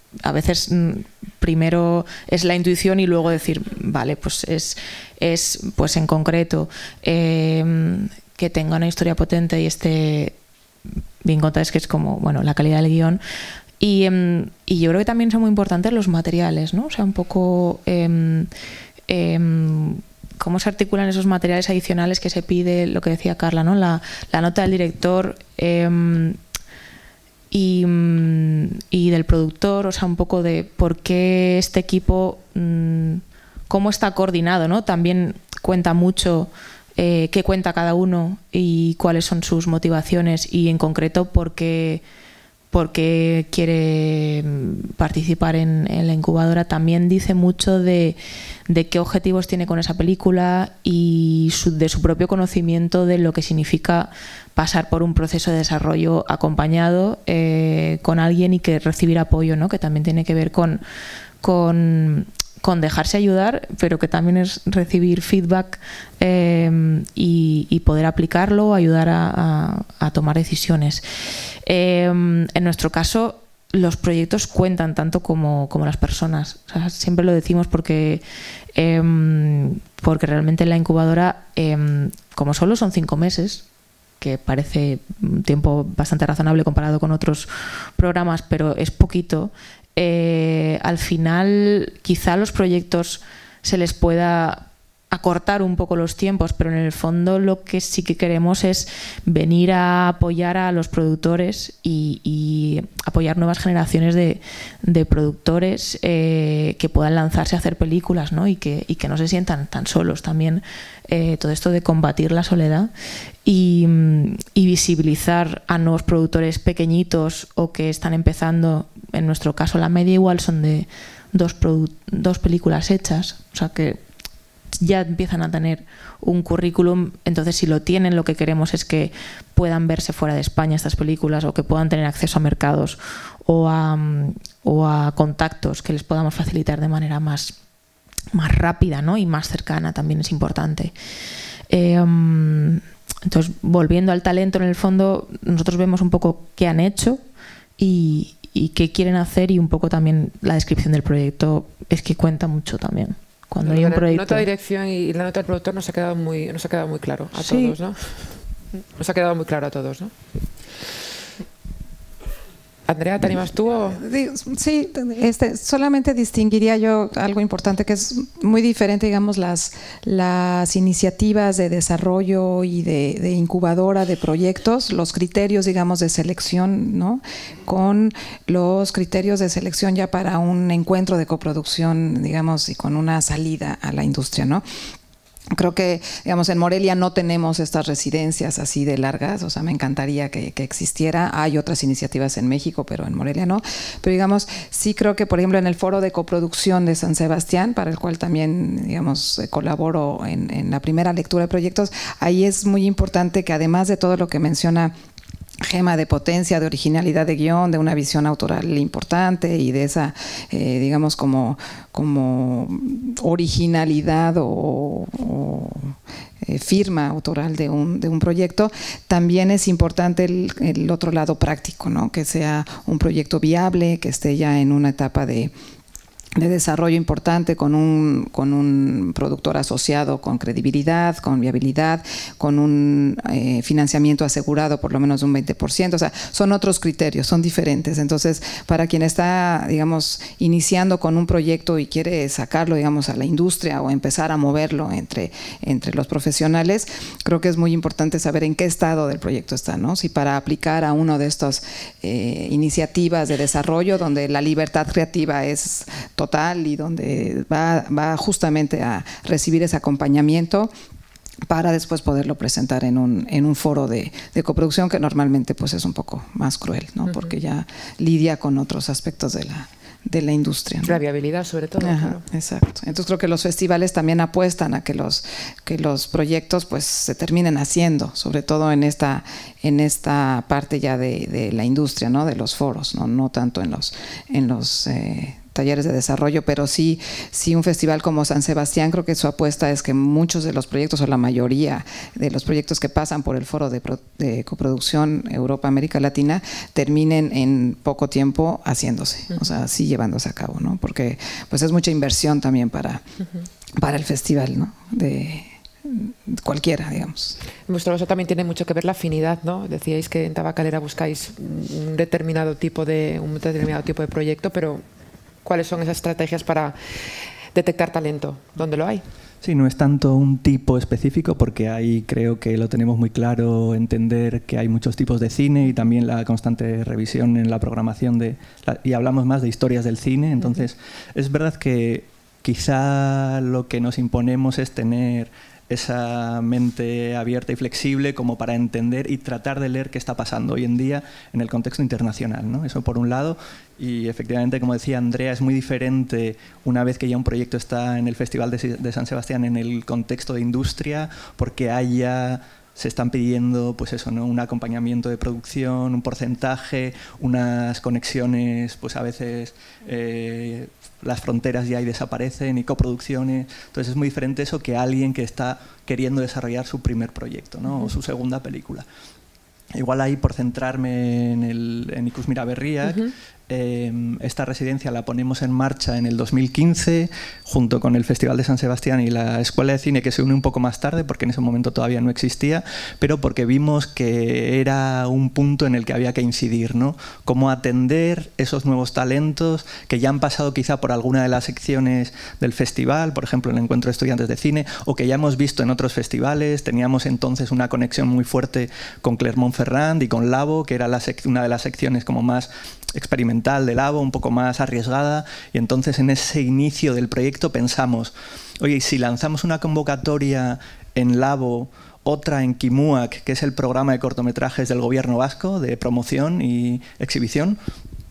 a veces primero es la intuición y luego decir, vale, pues es, es pues en concreto eh, que tenga una historia potente y esté bien contada, es que es como, bueno, la calidad del guión. Y, eh, y yo creo que también son muy importantes los materiales, ¿no? O sea, un poco eh, eh, cómo se articulan esos materiales adicionales que se pide, lo que decía Carla, ¿no? La, la nota del director eh, y, y del productor, o sea, un poco de por qué este equipo, cómo está coordinado, ¿no? También cuenta mucho eh, qué cuenta cada uno y cuáles son sus motivaciones y en concreto por qué, por qué quiere participar en, en la incubadora. También dice mucho de, de qué objetivos tiene con esa película y su, de su propio conocimiento de lo que significa pasar por un proceso de desarrollo acompañado eh, con alguien y que recibir apoyo, ¿no? Que también tiene que ver con, con, con dejarse ayudar, pero que también es recibir feedback eh, y, y poder aplicarlo, ayudar a, a, a tomar decisiones. Eh, en nuestro caso, los proyectos cuentan tanto como, como las personas. O sea, siempre lo decimos porque, eh, porque realmente en la incubadora, eh, como solo son cinco meses, que parece un tiempo bastante razonable comparado con otros programas, pero es poquito, eh, al final quizá a los proyectos se les pueda acortar un poco los tiempos, pero en el fondo lo que sí que queremos es venir a apoyar a los productores y, y apoyar nuevas generaciones de, de productores eh, que puedan lanzarse a hacer películas, ¿no? y, que, y que no se sientan tan solos también. Eh, todo esto de combatir la soledad y, y visibilizar a nuevos productores pequeñitos o que están empezando. En nuestro caso la media igual son de dos, dos películas hechas, o sea que ya empiezan a tener un currículum. Entonces, si lo tienen, lo que queremos es que puedan verse fuera de España estas películas o que puedan tener acceso a mercados o a, o a contactos que les podamos facilitar de manera más, más rápida, ¿no? Y más cercana, también es importante. Eh, entonces, volviendo al talento, en el fondo, nosotros vemos un poco qué han hecho y, y qué quieren hacer, y un poco también la descripción del proyecto es que cuenta mucho también. Cuando hay un proyecto... La nota de dirección y la nota del productor nos ha quedado muy, nos ha quedado muy claro a sí. todos, ¿no? Nos ha quedado muy claro a todos, ¿no? Andrea, ¿te animas tú? O? Sí, este, solamente distinguiría yo algo importante que es muy diferente, digamos, las, las iniciativas de desarrollo y de, de incubadora de proyectos, los criterios, digamos, de selección, ¿no? Con los criterios de selección ya para un encuentro de coproducción, digamos, y con una salida a la industria, ¿no? Creo que, digamos, en Morelia no tenemos estas residencias así de largas, o sea, me encantaría que, que existiera. Hay otras iniciativas en México, pero en Morelia no. Pero, digamos, sí creo que, por ejemplo, en el foro de coproducción de San Sebastián, para el cual también, digamos, colaboro en, en la primera lectura de proyectos, ahí es muy importante que, además de todo lo que menciona Gema, de potencia, de originalidad de guión, de una visión autoral importante y de esa, eh, digamos, como, como originalidad o, o eh, firma autoral de un, de un proyecto, también es importante el, el otro lado práctico, ¿no? Que sea un proyecto viable, que esté ya en una etapa de de desarrollo importante, con un, con un productor asociado con credibilidad, con viabilidad, con un eh, financiamiento asegurado por lo menos de un veinte por ciento. O sea, son otros criterios, son diferentes. Entonces, para quien está, digamos, iniciando con un proyecto y quiere sacarlo, digamos, a la industria o empezar a moverlo entre, entre los profesionales, creo que es muy importante saber en qué estado del proyecto está, ¿no? Si para aplicar a una de estas eh, iniciativas de desarrollo donde la libertad creativa es total y donde va, va justamente a recibir ese acompañamiento para después poderlo presentar en un, en un foro de, de coproducción, que normalmente pues es un poco más cruel, ¿no? Uh-huh. Porque ya lidia con otros aspectos de la, de la industria, ¿no? La viabilidad, sobre todo. Ajá, claro. Exacto. Entonces creo que los festivales también apuestan a que los, que los proyectos pues se terminen haciendo, sobre todo en esta, en esta parte ya de, de la industria, ¿no? De los foros, no, no tanto en los, en los eh, talleres de desarrollo, pero sí, sí un festival como San Sebastián, creo que su apuesta es que muchos de los proyectos, o la mayoría de los proyectos que pasan por el foro de, pro, de coproducción Europa-América Latina, terminen en poco tiempo haciéndose, uh-huh. o sea, sí llevándose a cabo, ¿no? Porque pues es mucha inversión también para, uh-huh. para el festival, ¿no? De cualquiera, digamos. En vuestro caso también tiene mucho que ver la afinidad, ¿no? Decíais que en Tabacalera buscáis un determinado tipo de un determinado tipo de proyecto, pero ¿cuáles son esas estrategias para detectar talento? ¿Dónde lo hay? Sí, no es tanto un tipo específico, porque ahí creo que lo tenemos muy claro, entender que hay muchos tipos de cine y también la constante revisión en la programación de la, y hablamos más de historias del cine. Entonces, uh-huh. es verdad que quizá lo que nos imponemos es tener esa mente abierta y flexible como para entender y tratar de leer qué está pasando hoy en día en el contexto internacional, ¿no? Eso por un lado, y efectivamente, como decía Andrea, es muy diferente una vez que ya un proyecto está en el Festival de, de San Sebastián en el contexto de industria, porque haya se están pidiendo pues eso, ¿no? Un acompañamiento de producción, un porcentaje, unas conexiones, pues a veces eh, las fronteras ya ahí desaparecen y coproducciones. Entonces es muy diferente eso que alguien que está queriendo desarrollar su primer proyecto, ¿no? O su segunda película. Igual ahí, por centrarme en, el, en Ikusmira Berriak, uh-huh. eh, esta residencia la ponemos en marcha en el dos mil quince, junto con el Festival de San Sebastián y la Escuela de Cine, que se une un poco más tarde, porque en ese momento todavía no existía, pero porque vimos que era un punto en el que había que incidir, ¿no? Cómo atender esos nuevos talentos que ya han pasado quizá por alguna de las secciones del festival, por ejemplo, el Encuentro de Estudiantes de Cine, o que ya hemos visto en otros festivales. Teníamos entonces una conexión muy fuerte con Clermont Ferrand y con Labo, que era la una de las secciones como más experimental de Labo, un poco más arriesgada, y entonces en ese inicio del proyecto pensamos, oye, ¿y si lanzamos una convocatoria en Labo, otra en Kimuak, que es el programa de cortometrajes del gobierno vasco de promoción y exhibición,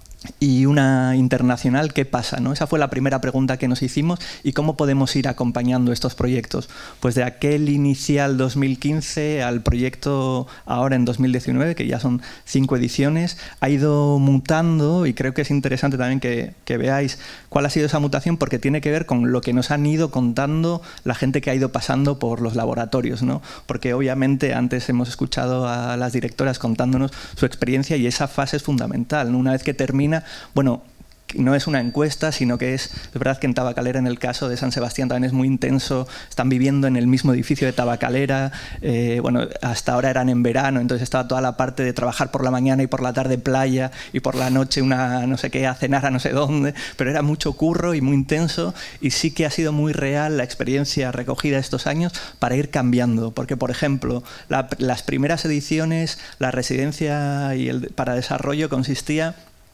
y una internacional, ¿qué pasa, ¿no? Esa fue la primera pregunta que nos hicimos. ¿Y cómo podemos ir acompañando estos proyectos? Pues de aquel inicial dos mil quince al proyecto ahora en dos mil diecinueve, que ya son cinco ediciones, ha ido mutando, y creo que es interesante también que, que veáis cuál ha sido esa mutación, porque tiene que ver con lo que nos han ido contando la gente que ha ido pasando por los laboratorios, ¿no? Porque obviamente antes hemos escuchado a las directoras contándonos su experiencia, y esa fase es fundamental, ¿no? Una vez que termina, bueno, no es una encuesta, sino que es, es verdad que en Tabacalera, en el caso de San Sebastián, también es muy intenso. Están viviendo en el mismo edificio de Tabacalera, eh, bueno, hasta ahora eran en verano, entonces estaba toda la parte de trabajar por la mañana y por la tarde playa, y por la noche una no sé qué, a cenar a no sé dónde, pero era mucho curro y muy intenso, y sí que ha sido muy real la experiencia recogida estos años para ir cambiando, porque por ejemplo, la, las primeras ediciones, la residencia y el para desarrollo consistía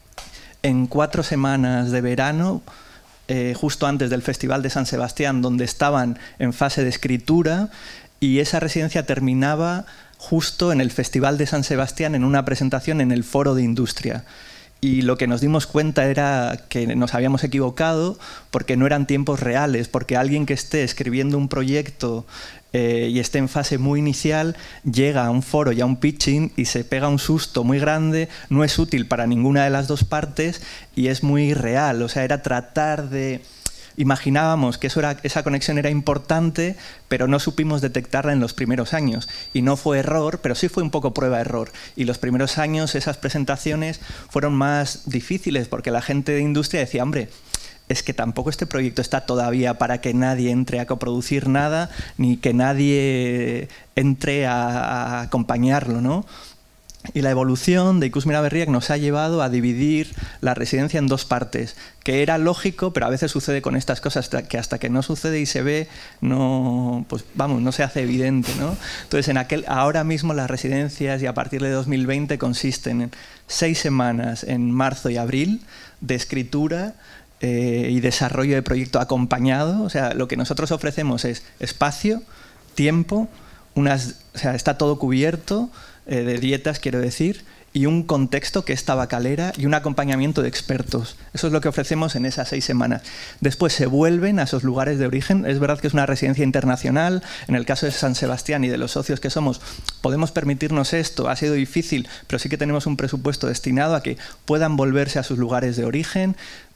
en cuatro semanas de verano, eh, justo antes del Festival de San Sebastián, donde estaban en fase de escritura, y esa residencia terminaba justo en el Festival de San Sebastián en una presentación en el Foro de Industria. Y lo que nos dimos cuenta era que nos habíamos equivocado, porque no eran tiempos reales, porque alguien que esté escribiendo un proyecto eh, y esté en fase muy inicial, llega a un foro y a un pitching y se pega un susto muy grande, no es útil para ninguna de las dos partes y es muy real. O sea, era tratar de... Imaginábamos que eso era, esa conexión era importante, pero no supimos detectarla en los primeros años. Y no fue error, pero sí fue un poco prueba-error. Y los primeros años esas presentaciones fueron más difíciles, porque la gente de industria decía, hombre, es que tampoco este proyecto está todavía para que nadie entre a coproducir nada, ni que nadie entre a, a acompañarlo, ¿no? Y la evolución de Ikusmira Berriak nos ha llevado a dividir la residencia en dos partes, que era lógico, pero a veces sucede con estas cosas que hasta que no sucede y se ve, no, pues vamos, no se hace evidente, ¿no? Entonces, en aquel, ahora mismo las residencias, y a partir de dos mil veinte, consisten en seis semanas en marzo y abril de escritura eh, y desarrollo de proyecto acompañado. O sea, lo que nosotros ofrecemos es espacio, tiempo, unas, o sea, está todo cubierto, Eh, de dietas, quiero decir, y un contexto que es Tabacalera y un acompañamiento de expertos. Eso es lo que ofrecemos en esas seis semanas. Después se vuelven a esos lugares de origen. Es verdad que es una residencia internacional. En el caso de San Sebastián y de los socios que somos, podemos permitirnos esto. Ha sido difícil, pero sí que tenemos un presupuesto destinado a que puedan volverse a sus lugares de origen.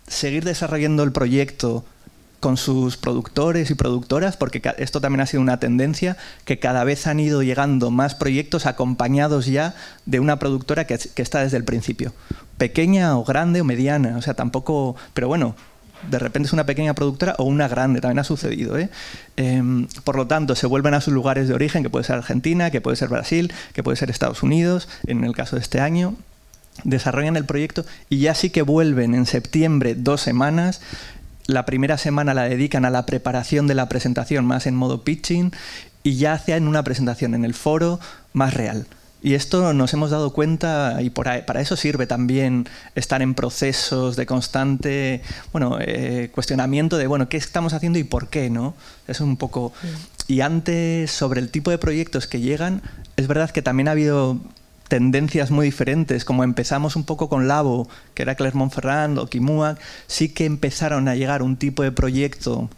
seguir desarrollando el proyecto con sus productores y productoras, porque esto también ha sido una tendencia, que cada vez han ido llegando más proyectos acompañados ya de una productora que, que está desde el principio. Pequeña o grande o mediana, o sea, tampoco... Pero bueno, de repente es una pequeña productora o una grande, también ha sucedido, ¿eh? Eh, por lo tanto, se vuelven a sus lugares de origen, que puede ser Argentina, que puede ser Brasil, que puede ser Estados Unidos, en el caso de este año, desarrollan el proyecto y ya sí que vuelven en septiembre dos semanas. La primera semana la dedican a la preparación de la presentación, más en modo pitching, y ya hacen una presentación en el foro más real. Y esto nos hemos dado cuenta, y por ahí, para eso sirve también estar en procesos de constante bueno, eh, cuestionamiento de bueno, qué estamos haciendo y por qué, ¿no? Eso es un poco... Sí. Y antes, sobre el tipo de proyectos que llegan, es verdad que también ha habido tendencias muy diferentes, como empezamos un poco con Labo, que era Clermont-Ferrand o Kimuac, sí que empezaron a llegar un tipo de proyecto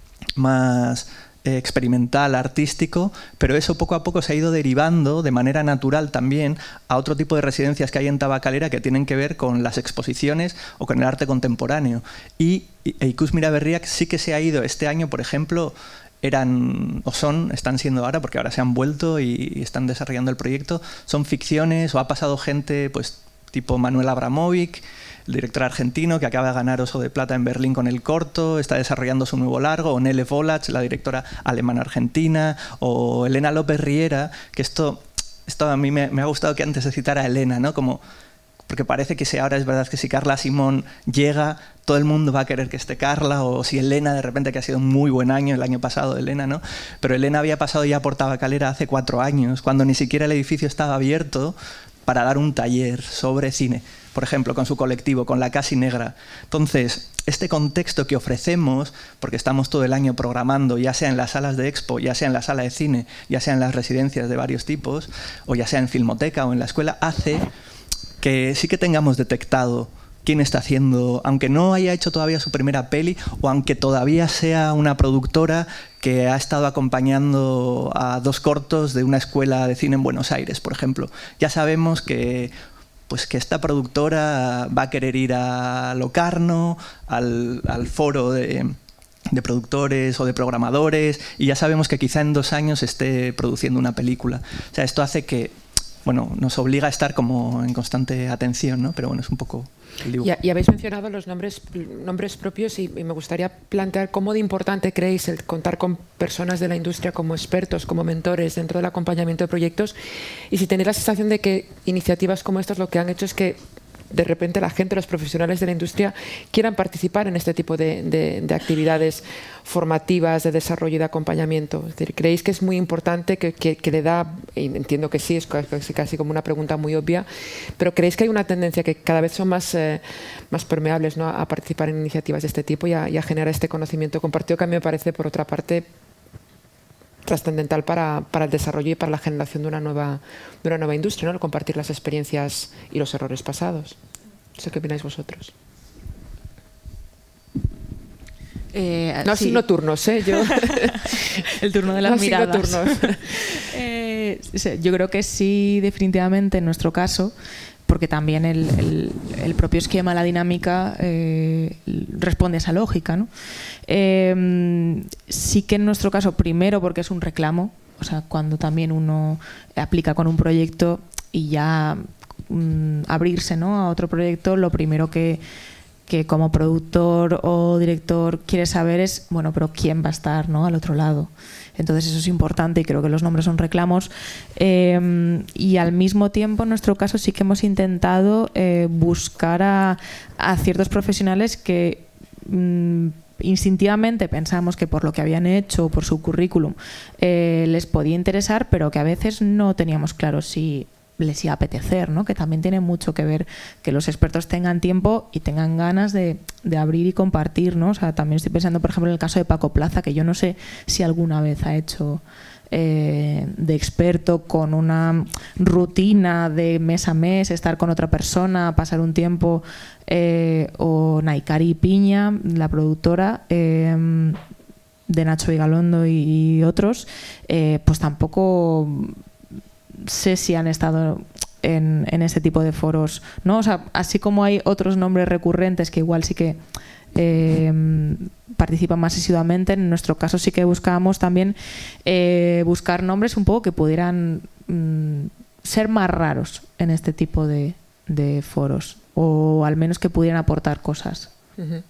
más eh, experimental, artístico, pero eso poco a poco se ha ido derivando de manera natural también a otro tipo de residencias que hay en Tabacalera que tienen que ver con las exposiciones o con el arte contemporáneo. Y Ikus Miraberriak sí que se ha ido este año, por ejemplo, eran o son, están siendo ahora, porque ahora se han vuelto y están desarrollando el proyecto, son ficciones o ha pasado gente pues tipo Manuel Abramovic, el director argentino que acaba de ganar Oso de Plata en Berlín con el corto, está desarrollando su nuevo largo, o Nele Volach, la directora alemana-argentina, o Elena López Riera, que esto, esto a mí me, me ha gustado que antes se citara a Elena, ¿no? Como... porque parece que si ahora es verdad que si Carla Simón llega, todo el mundo va a querer que esté Carla, o si Elena de repente, que ha sido un muy buen año, el año pasado de Elena, ¿no? Pero Elena había pasado ya por Tabacalera hace cuatro años, cuando ni siquiera el edificio estaba abierto para dar un taller sobre cine, por ejemplo, con su colectivo, con La Casi Negra. Entonces, este contexto que ofrecemos, porque estamos todo el año programando, ya sea en las salas de expo, ya sea en la sala de cine, ya sea en las residencias de varios tipos, o ya sea en Filmoteca o en la escuela, hace que sí que tengamos detectado quién está haciendo, aunque no haya hecho todavía su primera peli, o aunque todavía sea una productora que ha estado acompañando a dos cortos de una escuela de cine en Buenos Aires, por ejemplo. Ya sabemos que, pues, que esta productora va a querer ir a Locarno, al, al foro de... de productores o de programadores, y ya sabemos que quizá en dos años esté produciendo una película. O sea, esto hace que bueno, nos obliga a estar como en constante atención, ¿no? Pero bueno, es un poco el dibujo. Y, y habéis mencionado los nombres, nombres propios y, y me gustaría plantear cómo de importante creéis el contar con personas de la industria como expertos, como mentores dentro del acompañamiento de proyectos, y si tenéis la sensación de que iniciativas como estas lo que han hecho es que de repente la gente, los profesionales de la industria quieran participar en este tipo de, de, de actividades formativas, de desarrollo y de acompañamiento. Es decir, ¿creéis que es muy importante, que, que, que le da, y entiendo que sí, es casi, casi como una pregunta muy obvia, pero creéis que hay una tendencia que cada vez son más, eh, más permeables, ¿no?, a participar en iniciativas de este tipo y a, y a generar este conocimiento compartido, que a mí me parece, por otra parte, trascendental para, para el desarrollo y para la generación de una nueva, de una nueva industria, ¿no?, el compartir las experiencias y los errores pasados. No sé qué opináis vosotros. Eh, no, sí. Signo turnos, ¿eh? Yo... el turno de las no, miradas. Signo turnos. eh, yo creo que sí, definitivamente, en nuestro caso, porque también el, el, el propio esquema, la dinámica, eh, responde a esa lógica, ¿no? Eh, sí que en nuestro caso, primero porque es un reclamo, o sea, cuando también uno aplica con un proyecto y ya mm, abrirse, ¿no?, a otro proyecto, lo primero que, que como productor o director quieres saber es, bueno, pero quién va a estar, ¿no?, al otro lado. Entonces eso es importante y creo que los nombres son reclamos. Eh, y al mismo tiempo, en nuestro caso, sí que hemos intentado eh, buscar a, a ciertos profesionales que mmm, instintivamente pensamos que por lo que habían hecho, por su currículum, eh, les podía interesar, pero que a veces no teníamos claro si les iba a apetecer, ¿no? Que también tiene mucho que ver que los expertos tengan tiempo y tengan ganas de, de abrir y compartir, ¿no? O sea, también estoy pensando, por ejemplo, en el caso de Paco Plaza, que yo no sé si alguna vez ha hecho eh, de experto con una rutina de mes a mes, estar con otra persona, pasar un tiempo, eh, o Naikari Piña, la productora, eh, de Nacho Vigalondo y, y otros, eh, pues tampoco sé si han estado en, en este tipo de foros, ¿no? O sea, así como hay otros nombres recurrentes que igual sí que eh, participan más asiduamente, en nuestro caso sí que buscábamos también eh, buscar nombres un poco que pudieran mm, ser más raros en este tipo de, de foros, o al menos que pudieran aportar cosas. Uh-huh.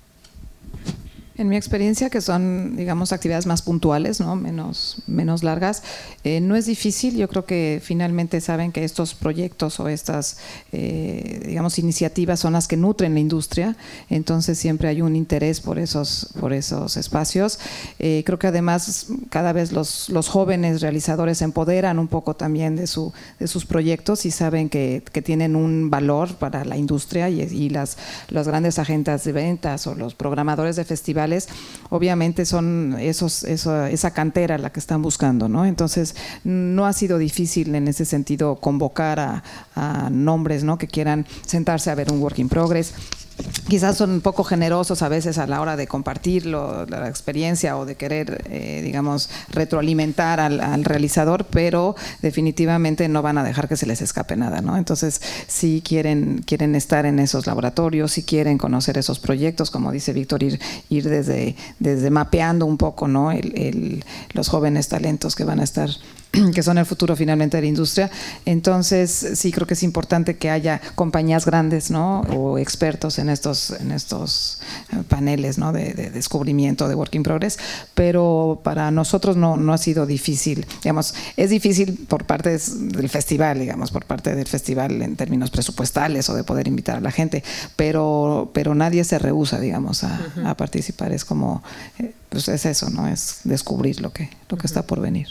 En mi experiencia, que son, digamos, actividades más puntuales, ¿no? menos, menos largas, eh, no es difícil. Yo creo que finalmente saben que estos proyectos o estas, eh, digamos, iniciativas son las que nutren la industria. Entonces siempre hay un interés por esos, por esos espacios. Eh, creo que además cada vez los, los jóvenes realizadores se empoderan un poco también de, su, de sus proyectos y saben que, que tienen un valor para la industria y, y las, las grandes agencias de ventas o los programadores de festivales obviamente son esos, eso, esa cantera la que están buscando, ¿no? Entonces no ha sido difícil en ese sentido convocar a, a nombres, ¿no? que quieran sentarse a ver un work in progress. Quizás son un poco generosos a veces a la hora de compartirlo, la experiencia o de querer, eh, digamos, retroalimentar al, al realizador, pero definitivamente no van a dejar que se les escape nada, ¿no? Entonces, si quieren, quieren estar en esos laboratorios, si quieren conocer esos proyectos, como dice Víctor, ir, ir desde, desde mapeando un poco, ¿no? el, el, los jóvenes talentos que van a estar, que son el futuro finalmente de la industria. Entonces sí creo que es importante que haya compañías grandes, ¿no? o expertos en estos, en estos paneles, ¿no? de, de descubrimiento de work in progress, pero para nosotros no, no ha sido difícil. Digamos, es difícil por parte del festival, digamos, por parte del festival en términos presupuestales o de poder invitar a la gente, pero, pero nadie se rehúsa, digamos, a, uh-huh. a participar. Es como, pues es eso, ¿no? Es descubrir lo que, lo que uh-huh. está por venir.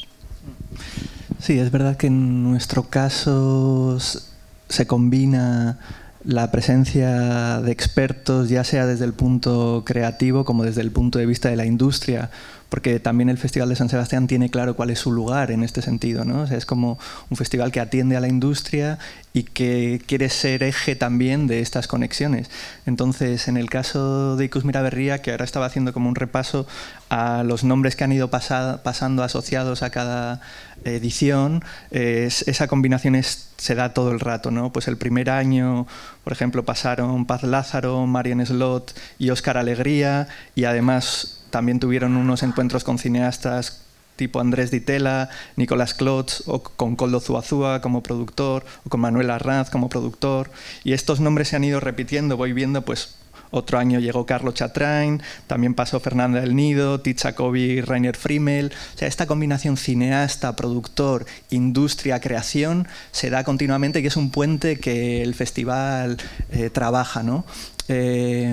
Sí, es verdad que en nuestro caso se combina la presencia de expertos, ya sea desde el punto creativo como desde el punto de vista de la industria, porque también el Festival de San Sebastián tiene claro cuál es su lugar en este sentido, ¿no? O sea, es como un festival que atiende a la industria y que quiere ser eje también de estas conexiones. Entonces, en el caso de Ikus Mira Berria, que ahora estaba haciendo como un repaso a los nombres que han ido pasada, pasando asociados a cada edición, es, esa combinación es, se da todo el rato, ¿no? Pues el primer año, por ejemplo, pasaron Paz Lázaro, Marian Slot y Óscar Alegría, y además también tuvieron unos encuentros con cineastas tipo Andrés Ditela, Nicolás Klotz, o con Koldo Zuazúa como productor, o con Manuel Arranz como productor. Y estos nombres se han ido repitiendo, voy viendo, pues otro año llegó Carlos Chatrain, también pasó Fernanda del Nido, Titz Jacobi y Rainer Frimmel. O sea, esta combinación cineasta, productor, industria, creación, se da continuamente y es un puente que el festival eh, trabaja, ¿no? Eh,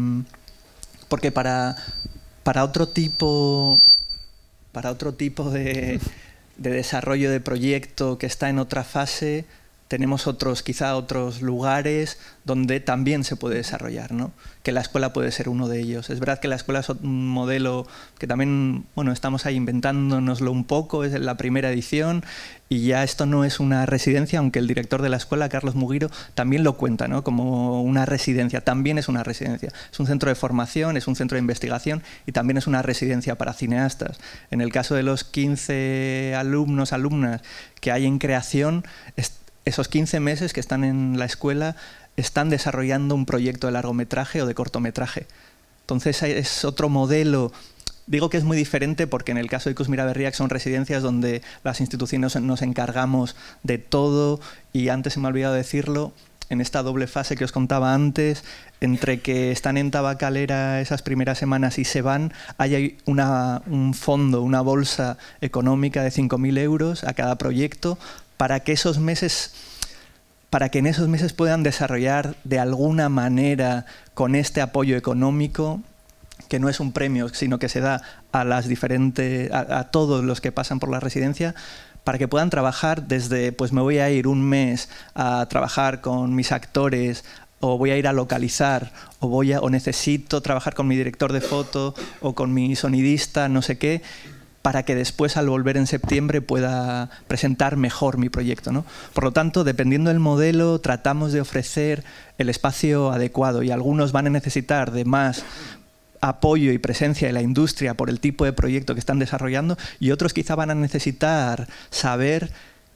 porque para... Para otro tipo, para otro tipo de, de desarrollo de proyecto que está en otra fase, tenemos otros, quizá otros lugares donde también se puede desarrollar, ¿no? Que la escuela puede ser uno de ellos. Es verdad que la escuela es un modelo que también, bueno, estamos ahí inventándonoslo un poco, es la primera edición y ya esto no es una residencia, aunque el director de la escuela, Carlos Mugiro, también lo cuenta, ¿no? Como una residencia, también es una residencia. Es un centro de formación, es un centro de investigación y también es una residencia para cineastas. En el caso de los quince alumnos, alumnas que hay en creación, esos quince meses que están en la escuela están desarrollando un proyecto de largometraje o de cortometraje. Entonces es otro modelo. Digo que es muy diferente porque en el caso de Ikus Mira Berria son residencias donde las instituciones nos encargamos de todo y antes se me ha olvidado decirlo, en esta doble fase que os contaba antes, entre que están en Tabacalera esas primeras semanas y se van, hay una, un fondo, una bolsa económica de cinco mil euros a cada proyecto para que esos meses, para que en esos meses puedan desarrollar de alguna manera con este apoyo económico, que no es un premio, sino que se da a las diferentes, a, a todos los que pasan por la residencia, para que puedan trabajar desde, pues me voy a ir un mes a trabajar con mis actores, o voy a ir a localizar, o voy a, o necesito trabajar con mi director de foto, o con mi sonidista, no sé qué, para que después al volver en septiembre pueda presentar mejor mi proyecto, ¿no? Por lo tanto, dependiendo del modelo, tratamos de ofrecer el espacio adecuado y algunos van a necesitar de más apoyo y presencia de la industria por el tipo de proyecto que están desarrollando y otros quizá van a necesitar saber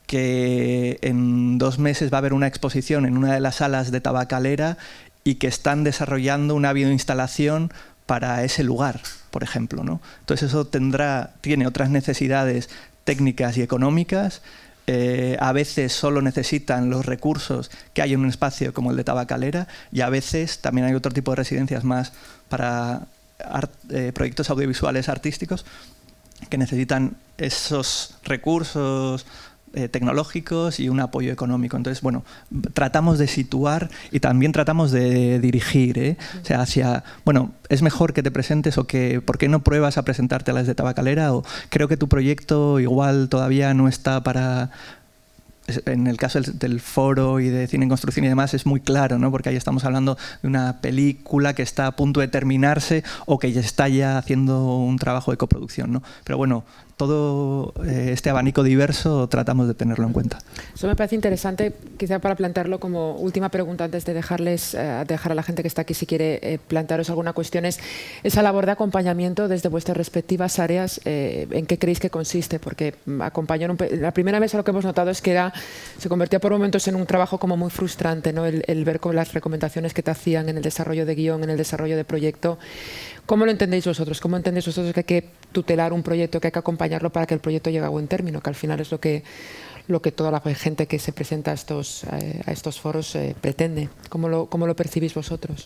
que en dos meses va a haber una exposición en una de las salas de Tabacalera y que están desarrollando una videoinstalación para ese lugar, por ejemplo, ¿no? Entonces eso tendrá, tiene otras necesidades técnicas y económicas. Eh, a veces solo necesitan los recursos que hay en un espacio como el de Tabacalera, y a veces también hay otro tipo de residencias más para art, eh, proyectos audiovisuales artísticos que necesitan esos recursos eh, tecnológicos y un apoyo económico. Entonces, bueno, tratamos de situar y también tratamos de dirigir, ¿eh? O sea, hacia, bueno, es mejor que te presentes, o que, ¿por qué no pruebas a presentarte a las de Tabacalera? O creo que tu proyecto igual todavía no está para... En el caso del, del foro y de cine en construcción y demás es muy claro, ¿no? Porque ahí estamos hablando de una película que está a punto de terminarse o que ya está ya haciendo un trabajo de coproducción, ¿no? Pero bueno, todo eh, este abanico diverso tratamos de tenerlo en cuenta. Eso me parece interesante, quizá para plantearlo como última pregunta antes de dejarles, eh, dejar a la gente que está aquí si quiere eh, plantearos alguna cuestión, es esa labor de acompañamiento desde vuestras respectivas áreas, eh, ¿en qué creéis que consiste? Porque acompañar un, la primera mesa lo que hemos notado es que era, se convertía por momentos en un trabajo como muy frustrante, ¿no? El, el ver con las recomendaciones que te hacían en el desarrollo de guión, en el desarrollo de proyecto. ¿Cómo lo entendéis vosotros? ¿Cómo entendéis vosotros que hay que tutelar un proyecto, que hay que acompañarlo para que el proyecto llegue a buen término? Que al final es lo que, lo que toda la gente que se presenta a estos, eh, a estos foros eh, pretende. ¿Cómo lo, cómo lo percibís vosotros?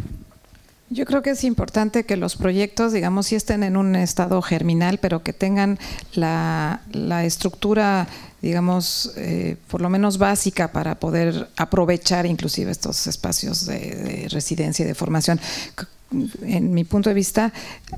Yo creo que es importante que los proyectos, digamos, sí estén en un estado germinal, pero que tengan la, la estructura, digamos, eh, por lo menos básica para poder aprovechar inclusive estos espacios de, de residencia y de formación. En mi punto de vista,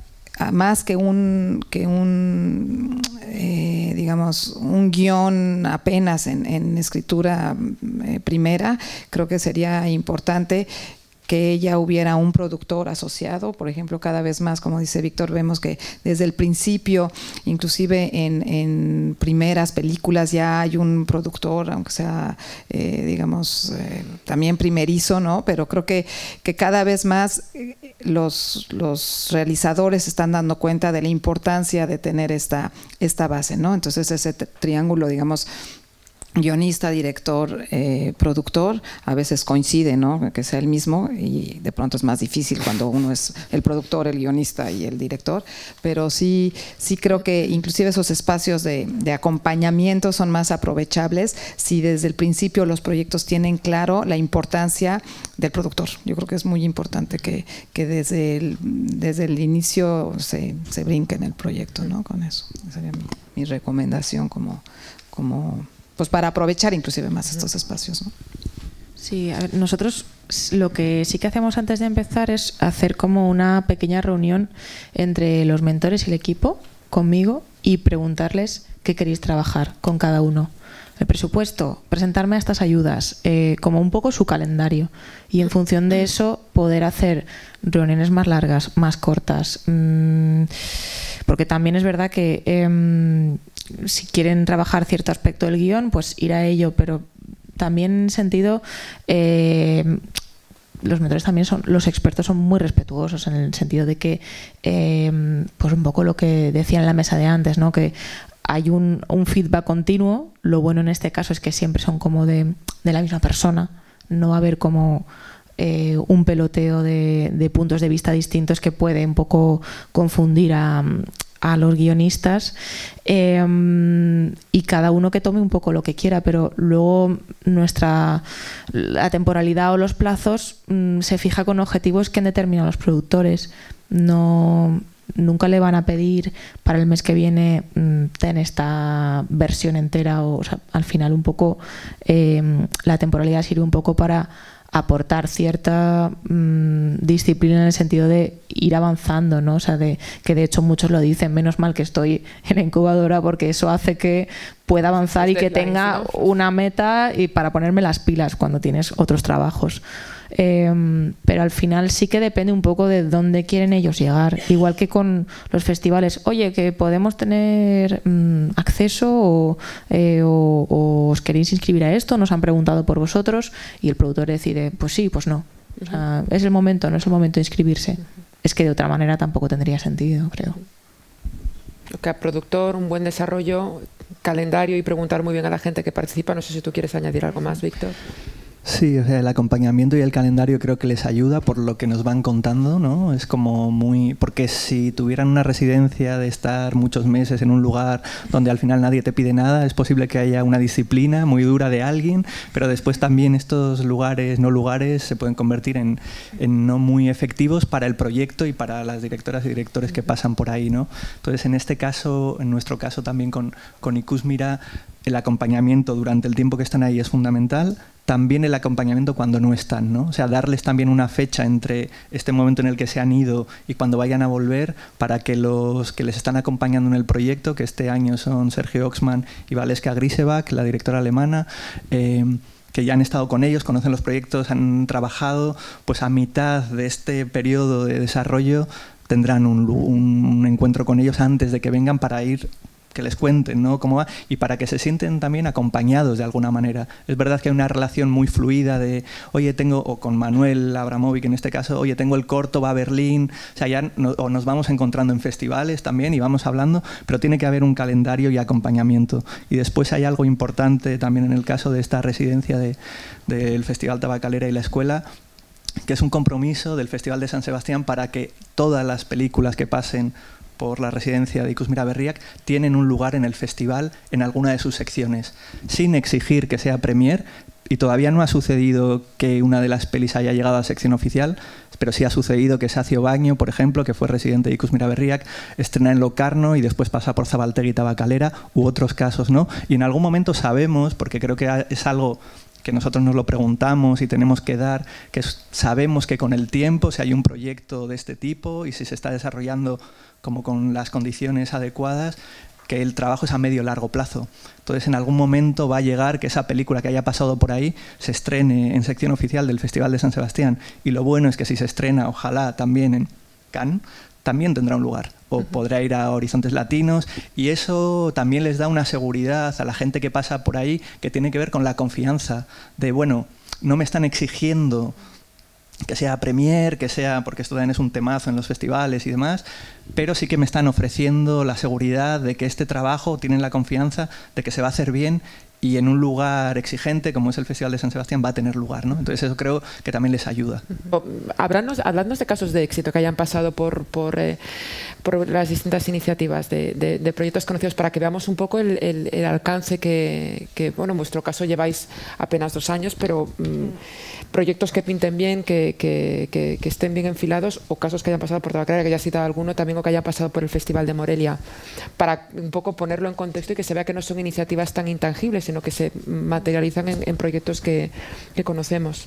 más que un, que un eh, digamos, un guión apenas en, en escritura eh, primera, creo que sería importante que ya hubiera un productor asociado. Por ejemplo, cada vez más, como dice Víctor, vemos que desde el principio, inclusive en, en primeras películas ya hay un productor, aunque sea, eh, digamos, eh, también primerizo, ¿no? Pero creo que, que cada vez más los, los realizadores se están dando cuenta de la importancia de tener esta, esta base, ¿no? Entonces ese triángulo, digamos, guionista, director, eh, productor, a veces coincide, ¿no? Que sea el mismo, y de pronto es más difícil cuando uno es el productor, el guionista y el director, pero sí, sí creo que inclusive esos espacios de, de acompañamiento son más aprovechables si desde el principio los proyectos tienen claro la importancia del productor. Yo creo que es muy importante que, que desde, el, desde el inicio se, se brinque en el proyecto, ¿no? Con eso. Esa sería mi, mi recomendación como, como pues para aprovechar inclusive más estos espacios, ¿no? Sí, a ver, nosotros lo que sí que hacemos antes de empezar es hacer como una pequeña reunión entre los mentores y el equipo, conmigo, y preguntarles qué queréis trabajar con cada uno. El presupuesto, presentarme a estas ayudas, eh, como un poco su calendario, y en función de eso poder hacer reuniones más largas, más cortas, mmm, porque también es verdad que eh, si quieren trabajar cierto aspecto del guión, pues ir a ello, pero también en sentido, eh, los mentores también son, los expertos son muy respetuosos en el sentido de que, eh, pues un poco lo que decía en la mesa de antes, ¿no? Que hay un, un feedback continuo. Lo bueno en este caso es que siempre son como de, de la misma persona, no va a haber como eh, un peloteo de, de puntos de vista distintos que puede un poco confundir a a los guionistas, eh, y cada uno que tome un poco lo que quiera, pero luego nuestra la temporalidad o los plazos mmm, se fija con objetivos que han determinado los productores. No, nunca le van a pedir para el mes que viene mmm, ten esta versión entera, o, o sea, al final un poco eh, la temporalidad sirve un poco para aportar cierta mmm, disciplina en el sentido de ir avanzando, ¿no? O sea, de, que de hecho muchos lo dicen, menos mal que estoy en la incubadora porque eso hace que pueda avanzar y que tenga una meta y para ponerme las pilas cuando tienes otros trabajos. Eh, pero al final sí que depende un poco de dónde quieren ellos llegar, igual que con los festivales. Oye, que podemos tener mmm, acceso o, eh, o, o os queréis inscribir a esto, nos han preguntado por vosotros, y el productor decide, pues sí, pues no. O sea, es el momento, no es el momento de inscribirse. Es que de otra manera tampoco tendría sentido, creo. que productor, un buen desarrollo, calendario y preguntar muy bien a la gente que participa. No sé si tú quieres añadir algo más, Víctor. Sí, o sea, el acompañamiento y el calendario creo que les ayuda por lo que nos van contando, ¿no? Es como muy... Porque si tuvieran una residencia de estar muchos meses en un lugar donde al final nadie te pide nada, es posible que haya una disciplina muy dura de alguien, pero después también estos lugares, no lugares, se pueden convertir en, en no muy efectivos para el proyecto y para las directoras y directores que pasan por ahí, ¿no? Entonces, en este caso, en nuestro caso también con, con Ikusmira, el acompañamiento durante el tiempo que están ahí es fundamental. También el acompañamiento cuando no están, ¿no? O sea, darles también una fecha entre este momento en el que se han ido y cuando vayan a volver para que los que les están acompañando en el proyecto, que este año son Sergio Oxman y Valeska Grisebach, la directora alemana, eh, que ya han estado con ellos, conocen los proyectos, han trabajado, pues a mitad de este periodo de desarrollo tendrán un, un encuentro con ellos antes de que vengan para ir que les cuenten, ¿no?, cómo va, y para que se sienten también acompañados de alguna manera. Es verdad que hay una relación muy fluida de, oye, tengo, o con Manuel Abramovic en este caso, oye, tengo el corto, va a Berlín, o sea, ya no, o nos vamos encontrando en festivales también y vamos hablando, pero tiene que haber un calendario y acompañamiento. Y después hay algo importante también en el caso de esta residencia de, del Festival Tabacalera y la Escuela, que es un compromiso del Festival de San Sebastián para que todas las películas que pasen por la residencia de Ikusmira Berriak tienen un lugar en el festival en alguna de sus secciones, sin exigir que sea premier, y todavía no ha sucedido que una de las pelis haya llegado a sección oficial, pero sí ha sucedido que Sacio Baño, por ejemplo, que fue residente de Ikusmira Berriak, estrena en Locarno y después pasa por Zabaltegui y Tabacalera, u otros casos, ¿no? Y en algún momento sabemos, porque creo que es algo que nosotros nos lo preguntamos y tenemos que dar, que sabemos que con el tiempo, si hay un proyecto de este tipo y si se está desarrollando como con las condiciones adecuadas, que el trabajo es a medio largo plazo. Entonces, en algún momento va a llegar que esa película que haya pasado por ahí se estrene en sección oficial del Festival de San Sebastián. Y lo bueno es que si se estrena, ojalá también en Cannes, también tendrá un lugar. O podrá ir a Horizontes Latinos, y eso también les da una seguridad a la gente que pasa por ahí, que tiene que ver con la confianza de, bueno, no me están exigiendo que sea premier, que sea, porque esto también es un temazo en los festivales y demás, pero sí que me están ofreciendo la seguridad de que este trabajo, tienen la confianza de que se va a hacer bien y en un lugar exigente como es el Festival de San Sebastián va a tener lugar, ¿no? Entonces eso creo que también les ayuda. Hablarnos, hablarnos de casos de éxito que hayan pasado por, por, eh, por las distintas iniciativas de, de, de proyectos conocidos para que veamos un poco el, el, el alcance que, que, bueno, en vuestro caso lleváis apenas dos años, pero mmm, proyectos que pinten bien, que, que, que, que estén bien enfilados, o casos que hayan pasado por Tabacalera, que ya has citado alguno también, o que hayan pasado por el Festival de Morelia, para un poco ponerlo en contexto y que se vea que no son iniciativas tan intangibles, sino que se materializan en, en proyectos que, que conocemos.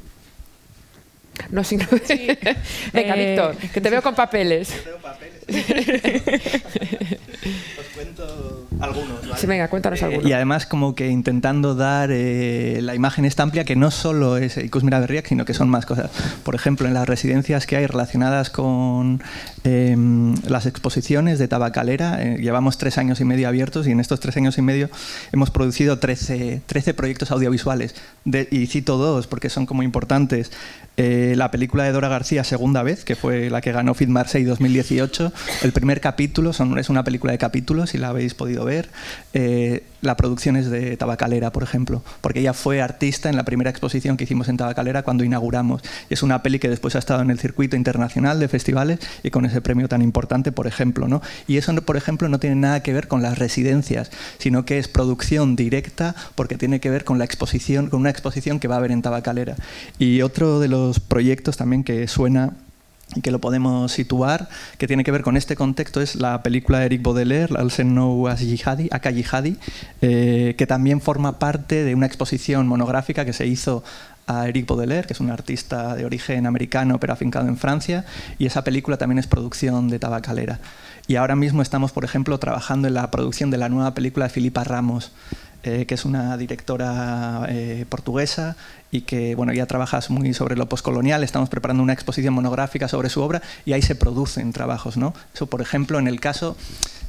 No, si no... Sí. Venga, eh, Víctor, que te veo con papeles. Yo tengo papeles. Os cuento algunos, ¿vale? Sí, venga, cuéntanos algunos. Eh, y además como que intentando dar eh, la imagen esta amplia, que no solo es Ikusmira Berriak, sino que son más cosas. Por ejemplo, en las residencias que hay relacionadas con eh, las exposiciones de Tabacalera, eh, llevamos tres años y medio abiertos y en estos tres años y medio hemos producido trece, trece proyectos audiovisuales. De, y cito dos porque son como importantes. Eh, la película de Dora García, Segunda Vez, que fue la que ganó Film Marseille dos mil dieciocho. El primer capítulo son, es una película de capítulos, si la habéis podido ver. Eh, la producción es de Tabacalera, por ejemplo, porque ella fue artista en la primera exposición que hicimos en Tabacalera cuando inauguramos. Es una peli que después ha estado en el circuito internacional de festivales y con ese premio tan importante, por ejemplo, ¿no? Y eso, por ejemplo, no tiene nada que ver con las residencias, sino que es producción directa porque tiene que ver con la exposición, con una exposición que va a haber en Tabacalera. Y otro de los proyectos también que suena y que lo podemos situar, que tiene que ver con este contexto, es la película de Eric Baudelaire, Also known as Jihadi, Aka Jihadi, eh, que también forma parte de una exposición monográfica que se hizo a Eric Baudelaire, que es un artista de origen americano pero afincado en Francia, y esa película también es producción de Tabacalera. Y ahora mismo estamos, por ejemplo, trabajando en la producción de la nueva película de Filipa Ramos, eh, que es una directora eh, portuguesa y que bueno, ya trabaja muy sobre lo poscolonial. Estamos preparando una exposición monográfica sobre su obra y ahí se producen trabajos, ¿no? Eso, por ejemplo, en el caso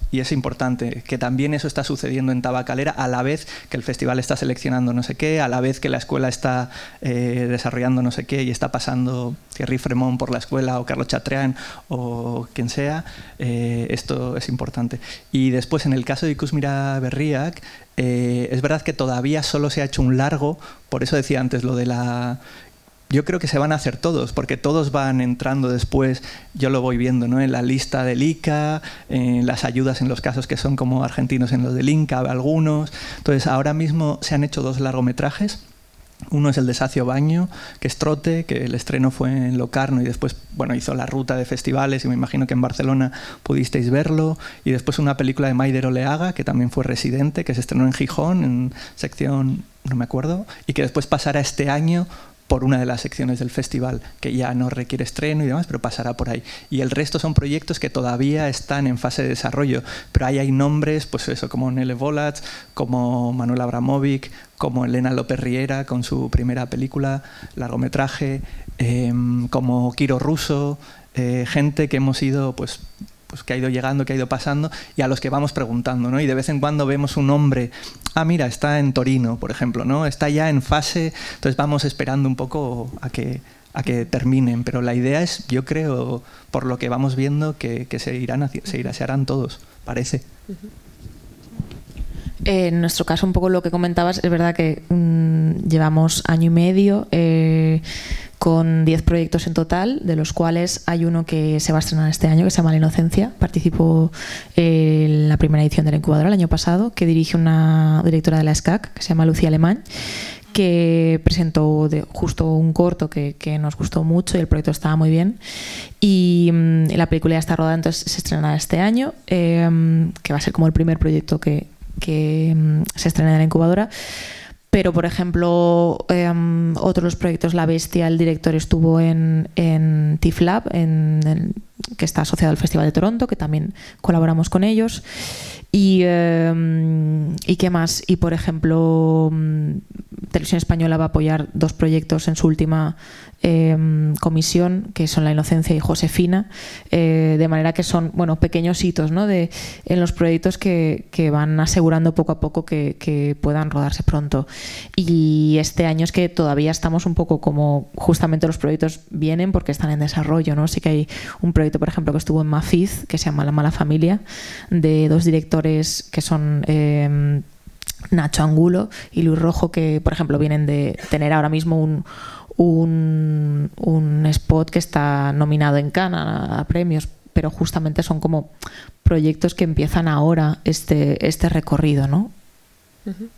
y es importante que también eso está sucediendo en Tabacalera a la vez que el festival está seleccionando no sé qué, a la vez que la escuela está eh, desarrollando no sé qué y está pasando Thierry Fremont por la escuela o Carlos Chatrián o quien sea, eh, esto es importante. Y después en el caso de Ikusmira Berriak, eh, es verdad que todavía solo se ha hecho un largo, por eso decía antes lo de la... Yo creo que se van a hacer todos, porque todos van entrando después, yo lo voy viendo, ¿no? En la lista del I C A, en las ayudas en los casos que son como argentinos en los del INCA, algunos. Entonces, ahora mismo se han hecho dos largometrajes. Uno es el de Sacio Baño, que es Trote, que el estreno fue en Locarno y después bueno, hizo la ruta de festivales y me imagino que en Barcelona pudisteis verlo. Y después una película de Maider Oleaga, que también fue residente, que se estrenó en Gijón, en sección, no me acuerdo, y que después pasará este año por una de las secciones del festival, que ya no requiere estreno y demás, pero pasará por ahí. Y el resto son proyectos que todavía están en fase de desarrollo, pero ahí hay nombres, pues eso, como Nele Volat, como Manuel Abramovic, como Elena López Riera con su primera película, largometraje, eh, como Kiro Russo, eh, gente que hemos ido, pues, pues que ha ido llegando, que ha ido pasando y a los que vamos preguntando, ¿no? Y de vez en cuando vemos un nombre, ah, mira, está en Torino, por ejemplo, ¿no? Está ya en fase, entonces vamos esperando un poco a que, a que terminen, pero la idea es, yo creo, por lo que vamos viendo, que, que se irán, se, irán, se harán todos, parece. En nuestro caso, un poco lo que comentabas, es verdad que mmm, llevamos año y medio eh, con diez proyectos en total, de los cuales hay uno que se va a estrenar este año, que se llama La Inocencia. Participó eh, en la primera edición de la incubadora el año pasado, que dirige una directora de la S C A C, que se llama Lucía Alemán, que presentó de, justo un corto que, que nos gustó mucho y el proyecto estaba muy bien. Y mmm, la película ya está rodada, entonces se estrenará este año, eh, que va a ser como el primer proyecto que que um, se estrena en la incubadora. Pero, por ejemplo, um, otros proyectos, La Bestia, el director estuvo en, en TIFF-Lab, en, en, que está asociado al Festival de Toronto, que también colaboramos con ellos. Y, um, ¿y qué más? Y, por ejemplo, um, Televisión Española va a apoyar dos proyectos en su última eh, comisión, que son La Inocencia y Josefina, eh, de manera que son bueno, pequeños hitos, ¿no? de, en los proyectos que, que van asegurando poco a poco que, que puedan rodarse pronto. Y este año es que todavía estamos un poco como justamente los proyectos vienen porque están en desarrollo, ¿no? Sí que hay un proyecto, por ejemplo, que estuvo en Mafiz, que se llama La Mala Familia, de dos directores que son eh, Nacho Angulo y Luis Rojo, que, por ejemplo, vienen de tener ahora mismo un Un, un spot que está nominado en Cannes a, a premios, pero justamente son como proyectos que empiezan ahora este, este recorrido, ¿no? Uh-huh.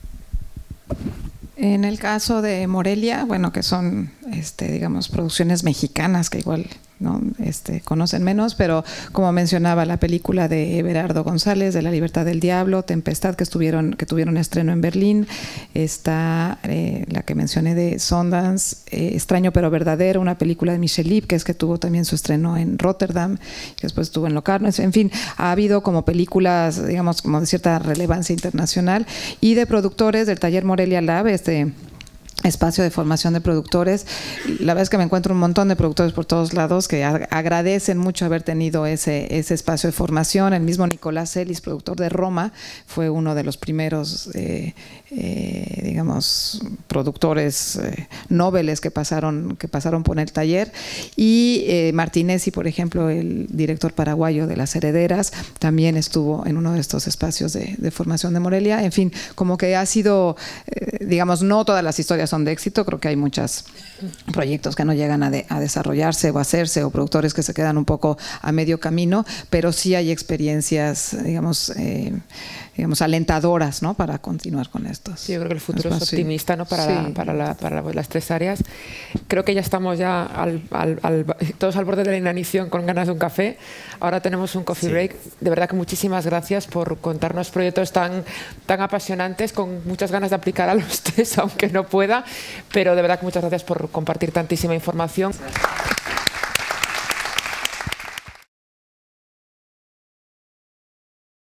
En el caso de Morelia, bueno, que son, este, digamos, producciones mexicanas que igual no este, conocen menos, pero como mencionaba la película de Everardo González, de La Libertad del Diablo, Tempestad, que estuvieron que tuvieron estreno en Berlín, está eh, la que mencioné de Sundance, eh, Extraño pero Verdadero, una película de Michel Lip, que es que tuvo también su estreno en Rotterdam, que después estuvo en Locarno. En fin, ha habido como películas, digamos, como de cierta relevancia internacional, y de productores del Taller Morelia Lab, este espacio de formación de productores. La verdad es que me encuentro un montón de productores por todos lados que agradecen mucho haber tenido ese, ese espacio de formación. El mismo Nicolás Celis, productor de Roma, fue uno de los primeros eh, eh, digamos productores eh, nobles que pasaron, que pasaron por el taller. Y eh, Martinezzi, por ejemplo, el director paraguayo de Las Herederas, también estuvo en uno de estos espacios de, de formación de Morelia. En fin, como que ha sido, eh, digamos, no todas las historias son de éxito, creo que hay muchos proyectos que no llegan a, de, a desarrollarse o a hacerse, o productores que se quedan un poco a medio camino, pero sí hay experiencias, digamos, eh, digamos alentadoras, ¿no? Para continuar con estos. Sí, yo creo que el futuro espacios. es optimista, ¿no? Para, sí. la, para, la, para las tres áreas. Creo que ya estamos ya al, al, al, todos al borde de la inanición con ganas de un café. Ahora tenemos un coffee sí. break. De verdad que muchísimas gracias por contarnos proyectos tan, tan apasionantes, con muchas ganas de aplicar a los tres, aunque no pueda, pero de verdad que muchas gracias por compartir tantísima información.